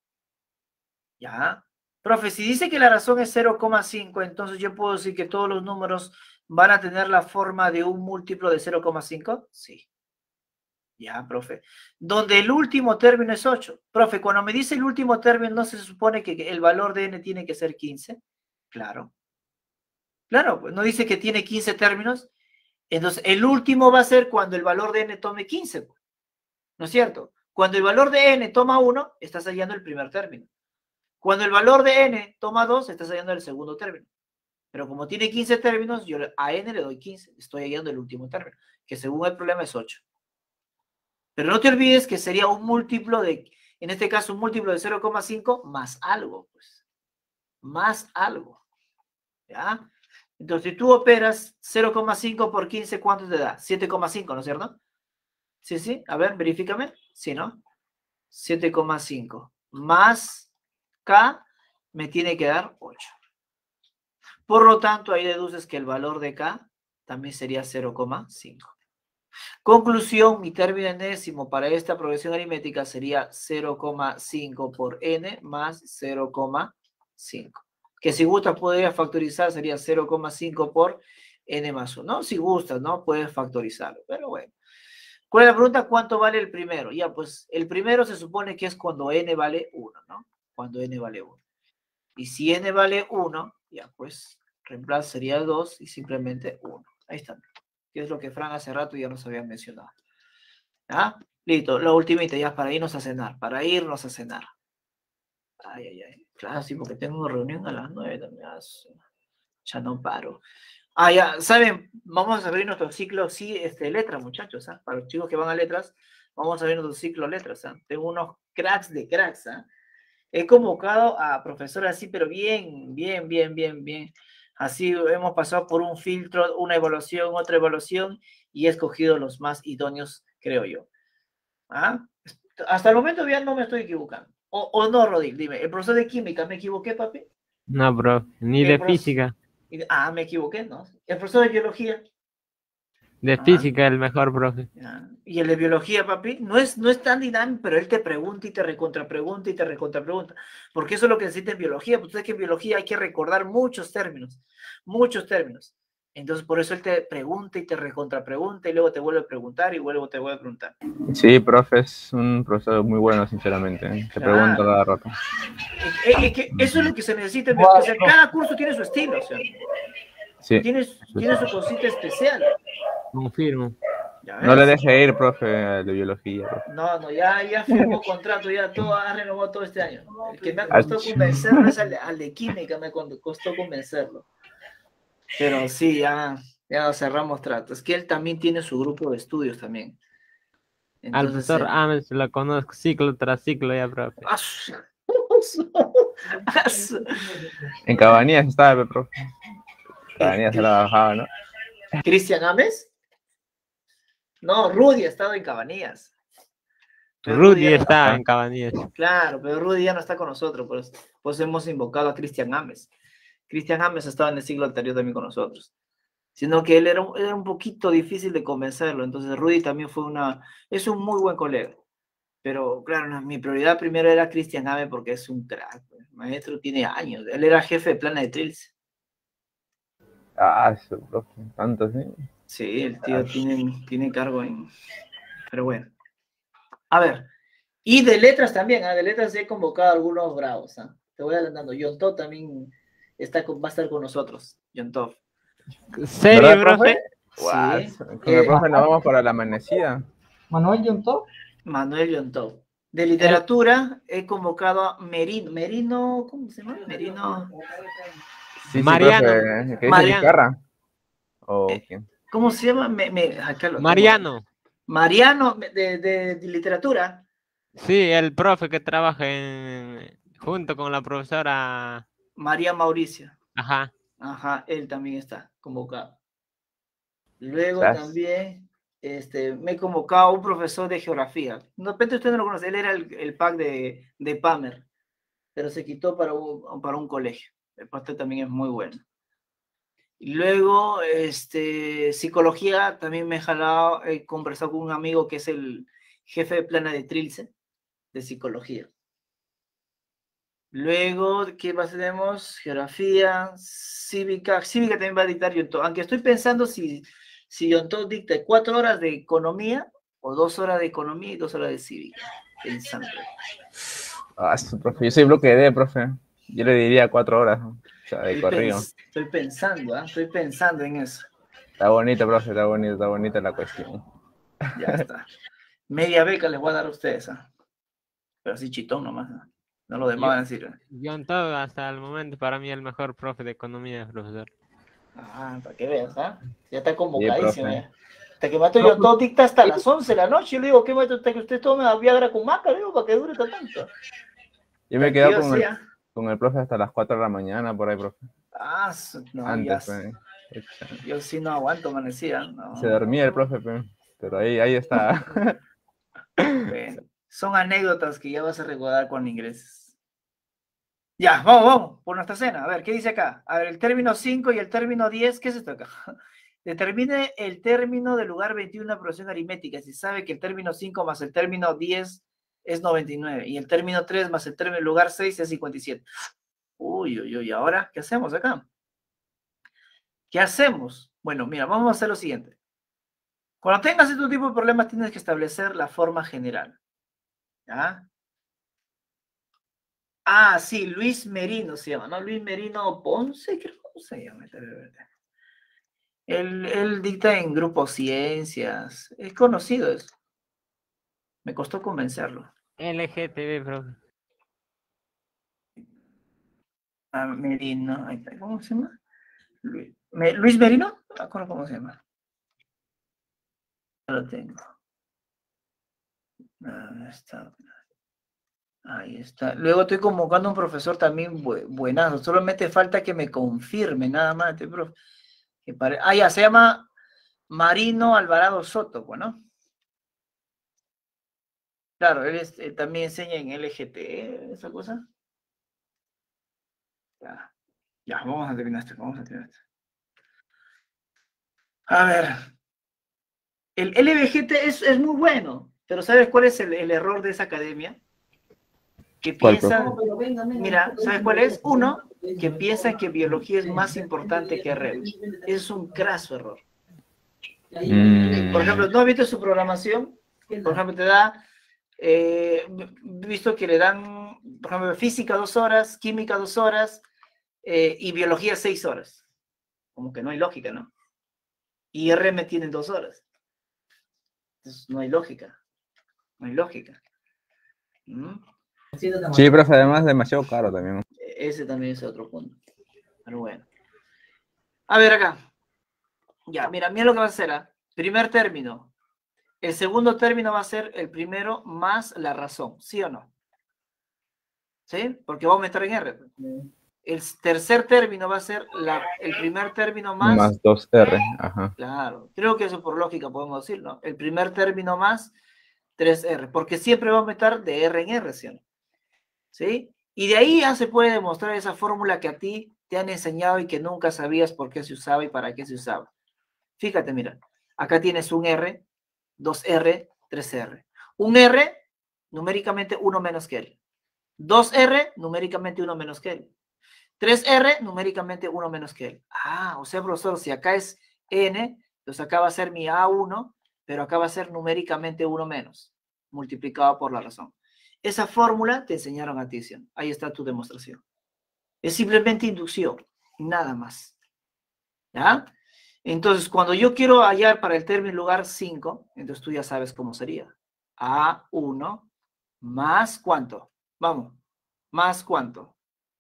Speaker 1: Ya. Profe, si dice que la razón es cero coma cinco, entonces yo puedo decir que todos los números van a tener la forma de un múltiplo de cero coma cinco. Sí. Ya, profe. Donde el último término es ocho. Profe, cuando me dice el último término, ¿no se supone que el valor de n tiene que ser quince? Claro. Claro, pues no dice que tiene quince términos. Entonces, el último va a ser cuando el valor de n tome quince, ¿no es cierto? Cuando el valor de n toma uno, estás hallando el primer término. Cuando el valor de n toma dos, estás hallando el segundo término. Pero como tiene quince términos, yo a n le doy quince. Estoy hallando el último término, que según el problema es ocho. Pero no te olvides que sería un múltiplo de, en este caso, un múltiplo de cero coma cinco más algo, pues. Más algo. ¿Ya? Entonces, si tú operas cero coma cinco por quince, ¿cuánto te da? siete coma cinco, ¿no es cierto? Sí, sí. A ver, verifícame. Sí, ¿no? siete coma cinco. Más K me tiene que dar ocho. Por lo tanto, ahí deduces que el valor de K también sería cero coma cinco. Conclusión, mi término enésimo para esta progresión aritmética sería cero coma cinco por n más cero coma cinco. Que si gustas podría factorizar, sería cero coma cinco por n más uno. Si gustas, ¿no? Puedes factorizarlo, pero bueno. ¿Cuál es la pregunta? ¿Cuánto vale el primero? Ya, pues el primero se supone que es cuando n vale uno, ¿no? Cuando n vale uno. Y si n vale uno, ya, pues reemplazo sería dos y simplemente uno. Ahí está. Que es lo que Fran hace rato ya nos había mencionado. ¿Ah? Listo, la ultimita ya para irnos a cenar, para irnos a cenar. Ay, ay, ay. Claro, sí, porque tengo una reunión a las nueve también. Ya no paro. Ah, ya, ¿saben? Vamos a abrir nuestro ciclo, sí, este, letras, muchachos, ¿ah? Para los chicos que van a letras, vamos a abrir nuestro ciclo letras, ¿ah? Tengo unos cracks de cracks, ¿ah? He convocado a profesores así, pero bien, bien, bien, bien, bien. Así hemos pasado por un filtro, una evaluación, otra evaluación, y he escogido los más idóneos, creo yo. ¿Ah? Hasta el momento ya no me estoy equivocando. O, o no, Rodil, dime, ¿el profesor de química me equivoqué, papi?
Speaker 2: No, bro, ni de
Speaker 1: profe...
Speaker 2: física.
Speaker 1: Ah, me equivoqué, ¿no? ¿El profesor de biología?
Speaker 2: De
Speaker 1: Ah,
Speaker 2: física el mejor, profe.
Speaker 1: ya. Y el de biología, papi, no es, no es tan dinámico, pero él te pregunta y te recontrapregunta y te recontrapregunta. Porque eso es lo que necesita en biología. Pues sabes que en biología hay que recordar muchos términos, muchos términos. Entonces, por eso él te pregunta y te recontrapregunta y luego te vuelve a preguntar y luego te vuelve a preguntar.
Speaker 4: Sí, profe, es un profesor muy bueno, sinceramente. ¿eh? Te pregunta
Speaker 1: Claro.
Speaker 4: cada rato.
Speaker 1: Es, es que eso es lo que se necesita en
Speaker 3: Igual,
Speaker 1: biología. O sea,
Speaker 3: profe.
Speaker 1: cada curso tiene su estilo, o sea,
Speaker 4: Sí.
Speaker 1: tiene, tiene su cosita especial.
Speaker 2: Confirmo.
Speaker 1: ¿Ya
Speaker 4: No le
Speaker 1: ves?
Speaker 4: deje ir, profe, de biología. Profe.
Speaker 1: No, no, ya, ya firmó contrato, ya todo ha renovado todo este año. El que me ha
Speaker 4: Ah,
Speaker 1: costado convencerlo es al, al de química, me con- costó convencerlo. Pero sí, ya, ya cerramos trato. Es que él también tiene su grupo de estudios también.
Speaker 2: Al
Speaker 1: Entonces,
Speaker 2: profesor
Speaker 1: eh,
Speaker 2: Ames lo conozco ciclo tras ciclo ya, profe.
Speaker 1: ¡ah, su- ¡ah, su!
Speaker 4: En Cabanías estaba, profe. Cabanías se la bajaba, ¿no?
Speaker 1: ¿Cristian Ames? No, Rudy ha estado en Cabanías. Pero Rudy
Speaker 2: Rudy
Speaker 1: ya no-
Speaker 2: está
Speaker 4: Ah,
Speaker 2: en Cabanillas.
Speaker 1: Claro, pero Rudy ya no está con nosotros, pues, pues hemos invocado a Cristian Ames. Cristian Ames estaba en el siglo anterior también con nosotros. Sino que él era, un- era un poquito difícil de convencerlo. Entonces Rudy también fue una, es un muy buen colega. Pero claro, no, mi prioridad primero era Cristian Ame porque es un crack. Pues. El maestro tiene años. Él era jefe de plana de Trilce.
Speaker 4: ah, su profe. Tanto, sí.
Speaker 1: Sí, el tío tiene, tiene cargo en... Pero bueno. A ver. Y de letras también. ¿ah? De letras he convocado a algunos bravos. ¿ah? Te voy adelantando. John Top también está con, va a estar con nosotros. John Top.
Speaker 2: ¿Serio,
Speaker 4: ¿Verdad, profe?
Speaker 2: profe?
Speaker 4: Guau,
Speaker 1: Sí.
Speaker 4: con el
Speaker 1: Eh,
Speaker 4: profe nos vamos para la amanecida.
Speaker 3: Manuel Yontó.
Speaker 1: Manuel John Top. De literatura he convocado a Merino. Merino, ¿cómo se llama? Merino.
Speaker 4: Sí, sí,
Speaker 2: Mariano.
Speaker 4: profe. ¿Qué dice
Speaker 2: Mariano.
Speaker 4: Vizcarra? ¿O
Speaker 1: Eh,
Speaker 4: quién?
Speaker 1: ¿Cómo se llama? Me, me, acá lo tengo.
Speaker 2: Mariano.
Speaker 1: Mariano de, de, de literatura.
Speaker 2: Sí, el profe que trabaja en, junto con la profesora.
Speaker 1: María Mauricio.
Speaker 2: Ajá.
Speaker 1: Ajá, él también está convocado. Luego
Speaker 4: ¿Sabes?
Speaker 1: también este, me he convocado a un profesor de geografía. De repente usted no lo conoce, él era el, el pack de, de Pamer, pero se quitó para un, para un colegio. El pastor también es muy bueno. Y luego, este, psicología, también me he jalado, he conversado con un amigo que es el jefe de plana de Trilce, de psicología. Luego, ¿qué más tenemos? Geografía, cívica. Cívica también va a dictar Yontó. Aunque estoy pensando si, si Yontó dicta cuatro horas de economía o dos horas de economía y dos horas de cívica. Pensando.
Speaker 4: Ah, su profe. Yo soy bloque D, profe. Yo le diría cuatro horas, ¿no? O sea, de
Speaker 1: Estoy,
Speaker 4: corrido.
Speaker 1: pens estoy pensando, ¿eh? Estoy pensando en eso.
Speaker 4: Está bonito, profe, está bonito, está bonita la cuestión.
Speaker 1: Ya está. Media beca les voy a dar a ustedes, ¿eh? Pero así chitón nomás, ¿eh? No lo demás van a decir. ¿eh?
Speaker 2: John Todd hasta el momento para mí el mejor profe de economía, profesor.
Speaker 1: Ah, para que veas, ¿ah? ¿eh? Ya está
Speaker 4: Sí,
Speaker 1: convocadísimo,
Speaker 4: profe.
Speaker 1: ya. Hasta que mato yo todo dicta hasta las once de la noche. Yo le digo, ¿qué maestro? Hasta que usted tome Viagra con maca, le digo, para que dure tanto.
Speaker 4: Yo me he
Speaker 1: El
Speaker 4: quedado
Speaker 1: tío
Speaker 4: con
Speaker 1: sí,
Speaker 4: el,
Speaker 1: ¿ah?
Speaker 4: con el profe hasta las cuatro de la mañana, por ahí, profe.
Speaker 1: Ah, su- no, ya.
Speaker 4: Antes,
Speaker 1: sé.
Speaker 4: pues.
Speaker 1: Yo sí no aguanto, amanecía. No.
Speaker 4: Se dormía el profe, pe. Pero ahí, ahí está.
Speaker 1: Bueno, son anécdotas que ya vas a recordar cuando ingreses. Ya, vamos, vamos, por nuestra cena. A ver, ¿qué dice acá? A ver, el término cinco y el término diez, ¿qué es esto acá? Determine el término del lugar veintiuno de una progresión aritmética. Si sabe que el término cinco más el término diez es noventa y nueve y el término tres más el término del lugar seis es cincuenta y siete. Uy, uy, uy, ¿ahora qué hacemos acá? ¿Qué hacemos? Bueno, mira, vamos a hacer lo siguiente. Cuando tengas este tipo de problemas, tienes que establecer la forma general. ¿Ya? Ah, sí, Luis Merino se llama, ¿no? Luis Merino Ponce, creo que se llama. Él, él dicta en Grupo Ciencias. Es conocido eso. Me costó convencerlo.
Speaker 2: L G T B, profe.
Speaker 1: Ah, Merino, ahí está. ¿Cómo se llama? Luis, Me- Luis Merino, no me acuerdo cómo se llama. No lo tengo. Ah, está. Ahí está. Luego estoy convocando a un profesor también bu buenazo. Solamente falta que me confirme nada más este profe. Que pare... Ah, ya, se llama Marino Alvarado Soto, bueno. Claro, él, es, él también enseña en L G T, esa cosa. Ya, ya, vamos a terminar esto, vamos a terminar esto. A ver, El L B G T es, es muy bueno, pero ¿sabes cuál es el, el error de esa academia? Que
Speaker 4: ¿Cuál,
Speaker 1: piensan, mira, ¿sabes cuál es? Uno, que piensan que biología es más importante que R M. Es un craso error.
Speaker 4: Mm,
Speaker 1: Por ejemplo, ¿no has visto su programación? Por ejemplo, te da, eh, visto que le dan, por ejemplo, física dos horas, química dos horas eh, y biología seis horas. Como que no hay lógica, ¿no? Y R M tiene dos horas. Entonces, no hay lógica. No hay lógica. ¿Mm?
Speaker 4: sí, profe, además es demasiado caro también.
Speaker 1: Ese también es otro punto. Pero bueno. A ver acá. Ya, mira, mira lo que va a hacer. ¿eh? Primer término. El segundo término va a ser el primero más la razón. ¿Sí o no? ¿Sí? Porque va a aumentar en R. El tercer término va a ser la, el primer término más...
Speaker 4: Más dos R, ajá.
Speaker 1: Claro. Creo que eso por lógica podemos decir, ¿no? El primer término más tres R. Porque siempre va a aumentar de R en R, ¿sí o no? ¿Sí? Y de ahí ya se puede demostrar esa fórmula que a ti te han enseñado y que nunca sabías por qué se usaba y para qué se usaba. Fíjate, mira, acá tienes un R, dos R, tres R. Un R, numéricamente uno menos que él. dos R, numéricamente uno menos que él. tres R, numéricamente uno menos que él. Ah, o sea, profesor, si acá es N, pues acá va a ser mi A uno, pero acá va a ser numéricamente uno menos, multiplicado por la razón. Esa fórmula te enseñaron a ti, ¿sí? Ahí está tu demostración. Es simplemente inducción, nada más. ¿Ya? Entonces, cuando yo quiero hallar para el término lugar cinco, entonces tú ya sabes cómo sería. A uno más ¿cuánto? Vamos, más ¿cuánto?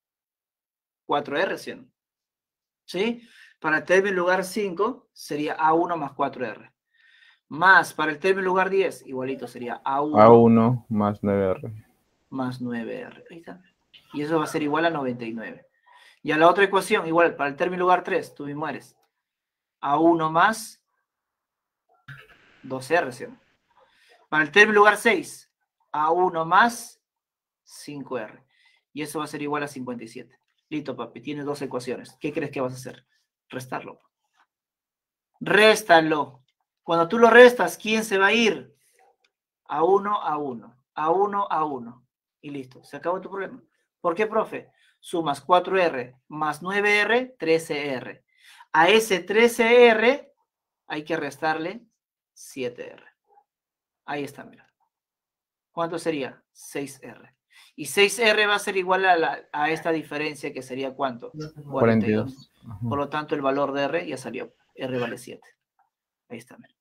Speaker 1: cuatro R, ¿sí? ¿Sí? Para el término lugar cinco sería A uno más cuatro R. Más, para el término lugar diez, igualito sería A uno.
Speaker 4: A uno más nueve R.
Speaker 1: Más nueve R. Ahí está. Y eso va a ser igual a noventa y nueve. Y a la otra ecuación, igual, para el término lugar tres, tú mismo eres. A uno más dos R, ¿sí? Para el término lugar seis, A uno más cinco R. Y eso va a ser igual a cincuenta y siete. Listo, papi, tienes dos ecuaciones. ¿Qué crees que vas a hacer? Restarlo. Réstalo. Cuando tú lo restas, ¿quién se va a ir? A uno, a uno. A uno, a uno. Y listo, se acabó tu problema. ¿Por qué, profe? Sumas cuatro R más nueve R, trece R. A ese trece R hay que restarle siete R. Ahí está, mira. ¿Cuánto sería? seis R. Y seis R va a ser igual a, la, a esta diferencia que sería ¿cuánto? cuarenta y dos. Por lo tanto, el valor de R ya salió. R vale siete. Ahí está, mira.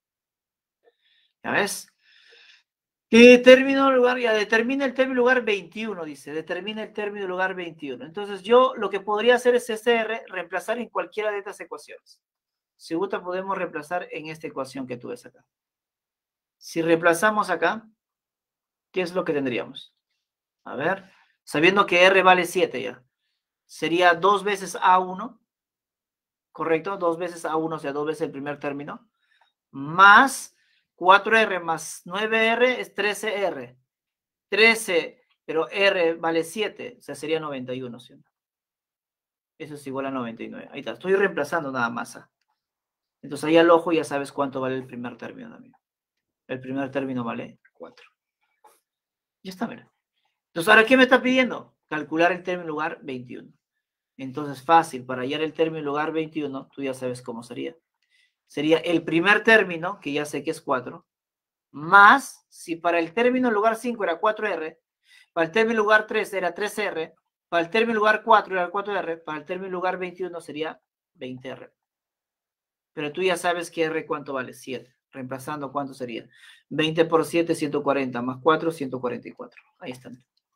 Speaker 1: ¿Ya ves? Que término lugar, ya determina el término lugar veintiuno, dice, determina el término lugar veintiuno. Entonces yo lo que podría hacer es este R, reemplazar en cualquiera de estas ecuaciones. Si gusta podemos reemplazar en esta ecuación que tú ves acá. Si reemplazamos acá, ¿qué es lo que tendríamos? A ver, sabiendo que R vale siete ya, sería dos veces A uno, ¿correcto? Dos veces A uno, o sea, dos veces el primer término, más cuatro R más nueve R es trece R. trece, pero R vale siete, o sea, sería noventa y uno, ¿sí? Eso es igual a noventa y nueve. Ahí está, estoy reemplazando nada más. ¿eh? Entonces ahí al ojo ya sabes cuánto vale el primer término también. El primer término vale cuatro. Ya está, mira. Entonces, ¿ahora qué me está pidiendo? Calcular el término lugar veintiuno. Entonces, fácil, para hallar el término lugar veintiuno, tú ya sabes cómo sería. Sería el primer término, que ya sé que es cuatro, más, si para el término lugar cinco era cuatro R, para el término lugar tres era tres R, para el término lugar cuatro era cuatro R, para el término lugar veintiuno sería veinte R. Pero tú ya sabes que R cuánto vale, siete. Reemplazando, ¿cuánto sería? veinte por siete, ciento cuarenta, más cuatro, ciento cuarenta y cuatro. Ahí está.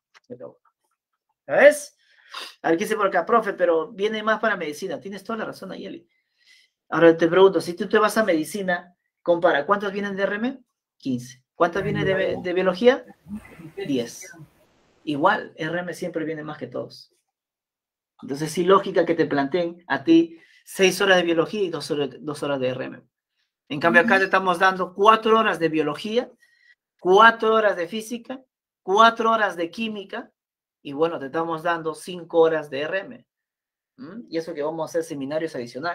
Speaker 1: ¿Ya ves? A ver, ¿qué dice por acá? Profe, pero viene más para medicina. Tienes toda la razón, Ayeli. Ahora te pregunto, si tú te vas a medicina, compara, ¿cuántas vienen de R M? quince. ¿Cuántas vienen de, de biología? diez. Igual, R M siempre viene más que todos. Entonces, sí, lógica que te planteen a ti seis horas de biología y dos horas, dos horas de R M. En cambio, acá te estamos dando cuatro horas de biología, cuatro horas de física, cuatro horas de química, y bueno, te estamos dando cinco horas de R M. ¿Mm? Y eso que vamos a hacer seminarios adicionales.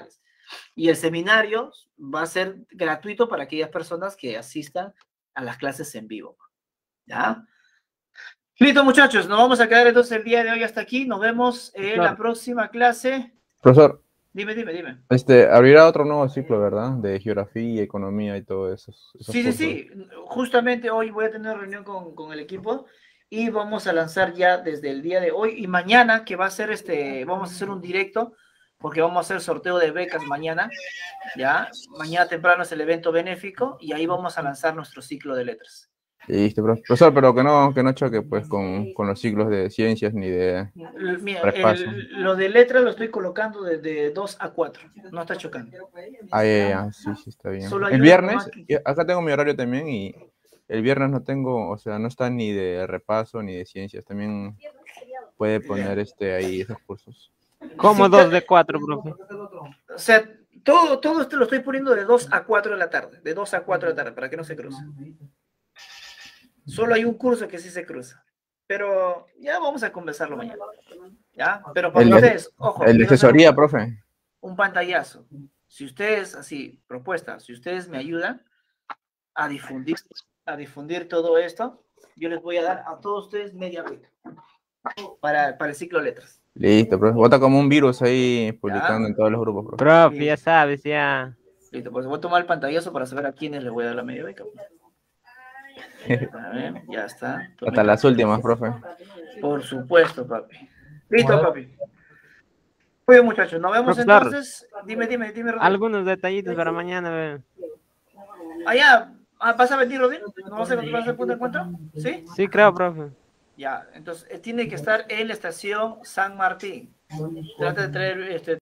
Speaker 1: Y el seminario va a ser gratuito para aquellas personas que asistan a las clases en vivo. ¿Ya? Listo, muchachos, nos vamos a quedar entonces el día de hoy hasta aquí. Nos vemos en
Speaker 2: Claro.
Speaker 1: la próxima clase.
Speaker 4: Profesor,
Speaker 1: Dime, dime, dime.
Speaker 4: este, abrirá otro nuevo ciclo, ¿verdad? De geografía, economía y todo eso.
Speaker 1: Sí, sí, sí. Justamente hoy voy a tener reunión con, con el equipo y vamos a lanzar ya desde el día de hoy y mañana, que va a ser este, vamos a hacer un directo, porque vamos a hacer sorteo de becas mañana, ¿ya? Mañana temprano es el evento benéfico y ahí vamos a lanzar nuestro ciclo de letras.
Speaker 4: Listo, profesor, pero que no, que no choque pues con, con los ciclos de ciencias ni de
Speaker 1: L- Mira,
Speaker 4: repaso.
Speaker 1: el- lo de letras lo estoy colocando de, de dos a cuatro, no está chocando.
Speaker 4: Ah, ya, ya, sí, sí, está bien.
Speaker 1: Solo hay
Speaker 4: El
Speaker 1: una
Speaker 4: viernes,
Speaker 1: nomás que-
Speaker 4: y acá tengo mi horario también y el viernes no tengo, o sea, no está ni de repaso ni de ciencias. También puede poner este ahí esos cursos.
Speaker 2: ¿Cómo
Speaker 1: Sí,
Speaker 2: dos
Speaker 1: te-
Speaker 2: de cuatro, profe?
Speaker 1: O sea, todo, todo esto lo estoy poniendo de dos a cuatro de la tarde, de dos a cuatro de la tarde, para que no se cruce. Solo hay un curso que sí se cruza. Pero ya vamos a conversarlo mañana. ¿Ya? Pero para
Speaker 4: El de-
Speaker 1: ustedes, ojo.
Speaker 4: El de
Speaker 1: quiero hacer
Speaker 4: asesoría,
Speaker 1: un,
Speaker 4: profe.
Speaker 1: un pantallazo. Si ustedes, así, propuesta, si ustedes me ayudan a difundir, a difundir todo esto, yo les voy a dar a todos ustedes media beca para, para el ciclo letras.
Speaker 4: Listo, profe. Bota como un virus ahí publicando en todos los grupos, profe.
Speaker 2: Profe, ya sabes, ya.
Speaker 1: Listo, pues voy a tomar el pantallazo para saber a quiénes les voy a dar la media beca. A ver, ya está.
Speaker 4: Hasta las últimas, profe.
Speaker 1: Por supuesto, papi. Listo,
Speaker 3: Bueno.
Speaker 1: papi. Muy bien, muchachos. Nos vemos
Speaker 2: Profesor.
Speaker 1: entonces. Dime, dime, dime, Rodrigo.
Speaker 2: Algunos detallitos para mañana, ve.
Speaker 1: Allá, ah, ¿vas a venir, Rodrigo? ¿No vas a vas a hacer punto de encuentro? ¿Sí?
Speaker 2: Sí, creo, profe.
Speaker 1: Ya, entonces eh, tiene que estar en la estación San Martín. Trata de traer este,